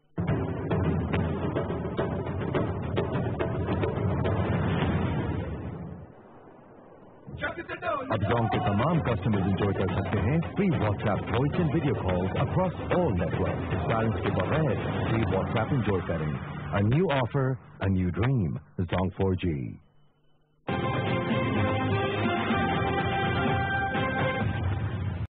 اب زون کے تمام کسٹمرز انجوائے کر سکتے ہیں free WhatsApp voice and video calls across all network. Balance کے بغیر فری واٹس ایپ انجوائے کریں. A new offer, a new dream. Zone 4G.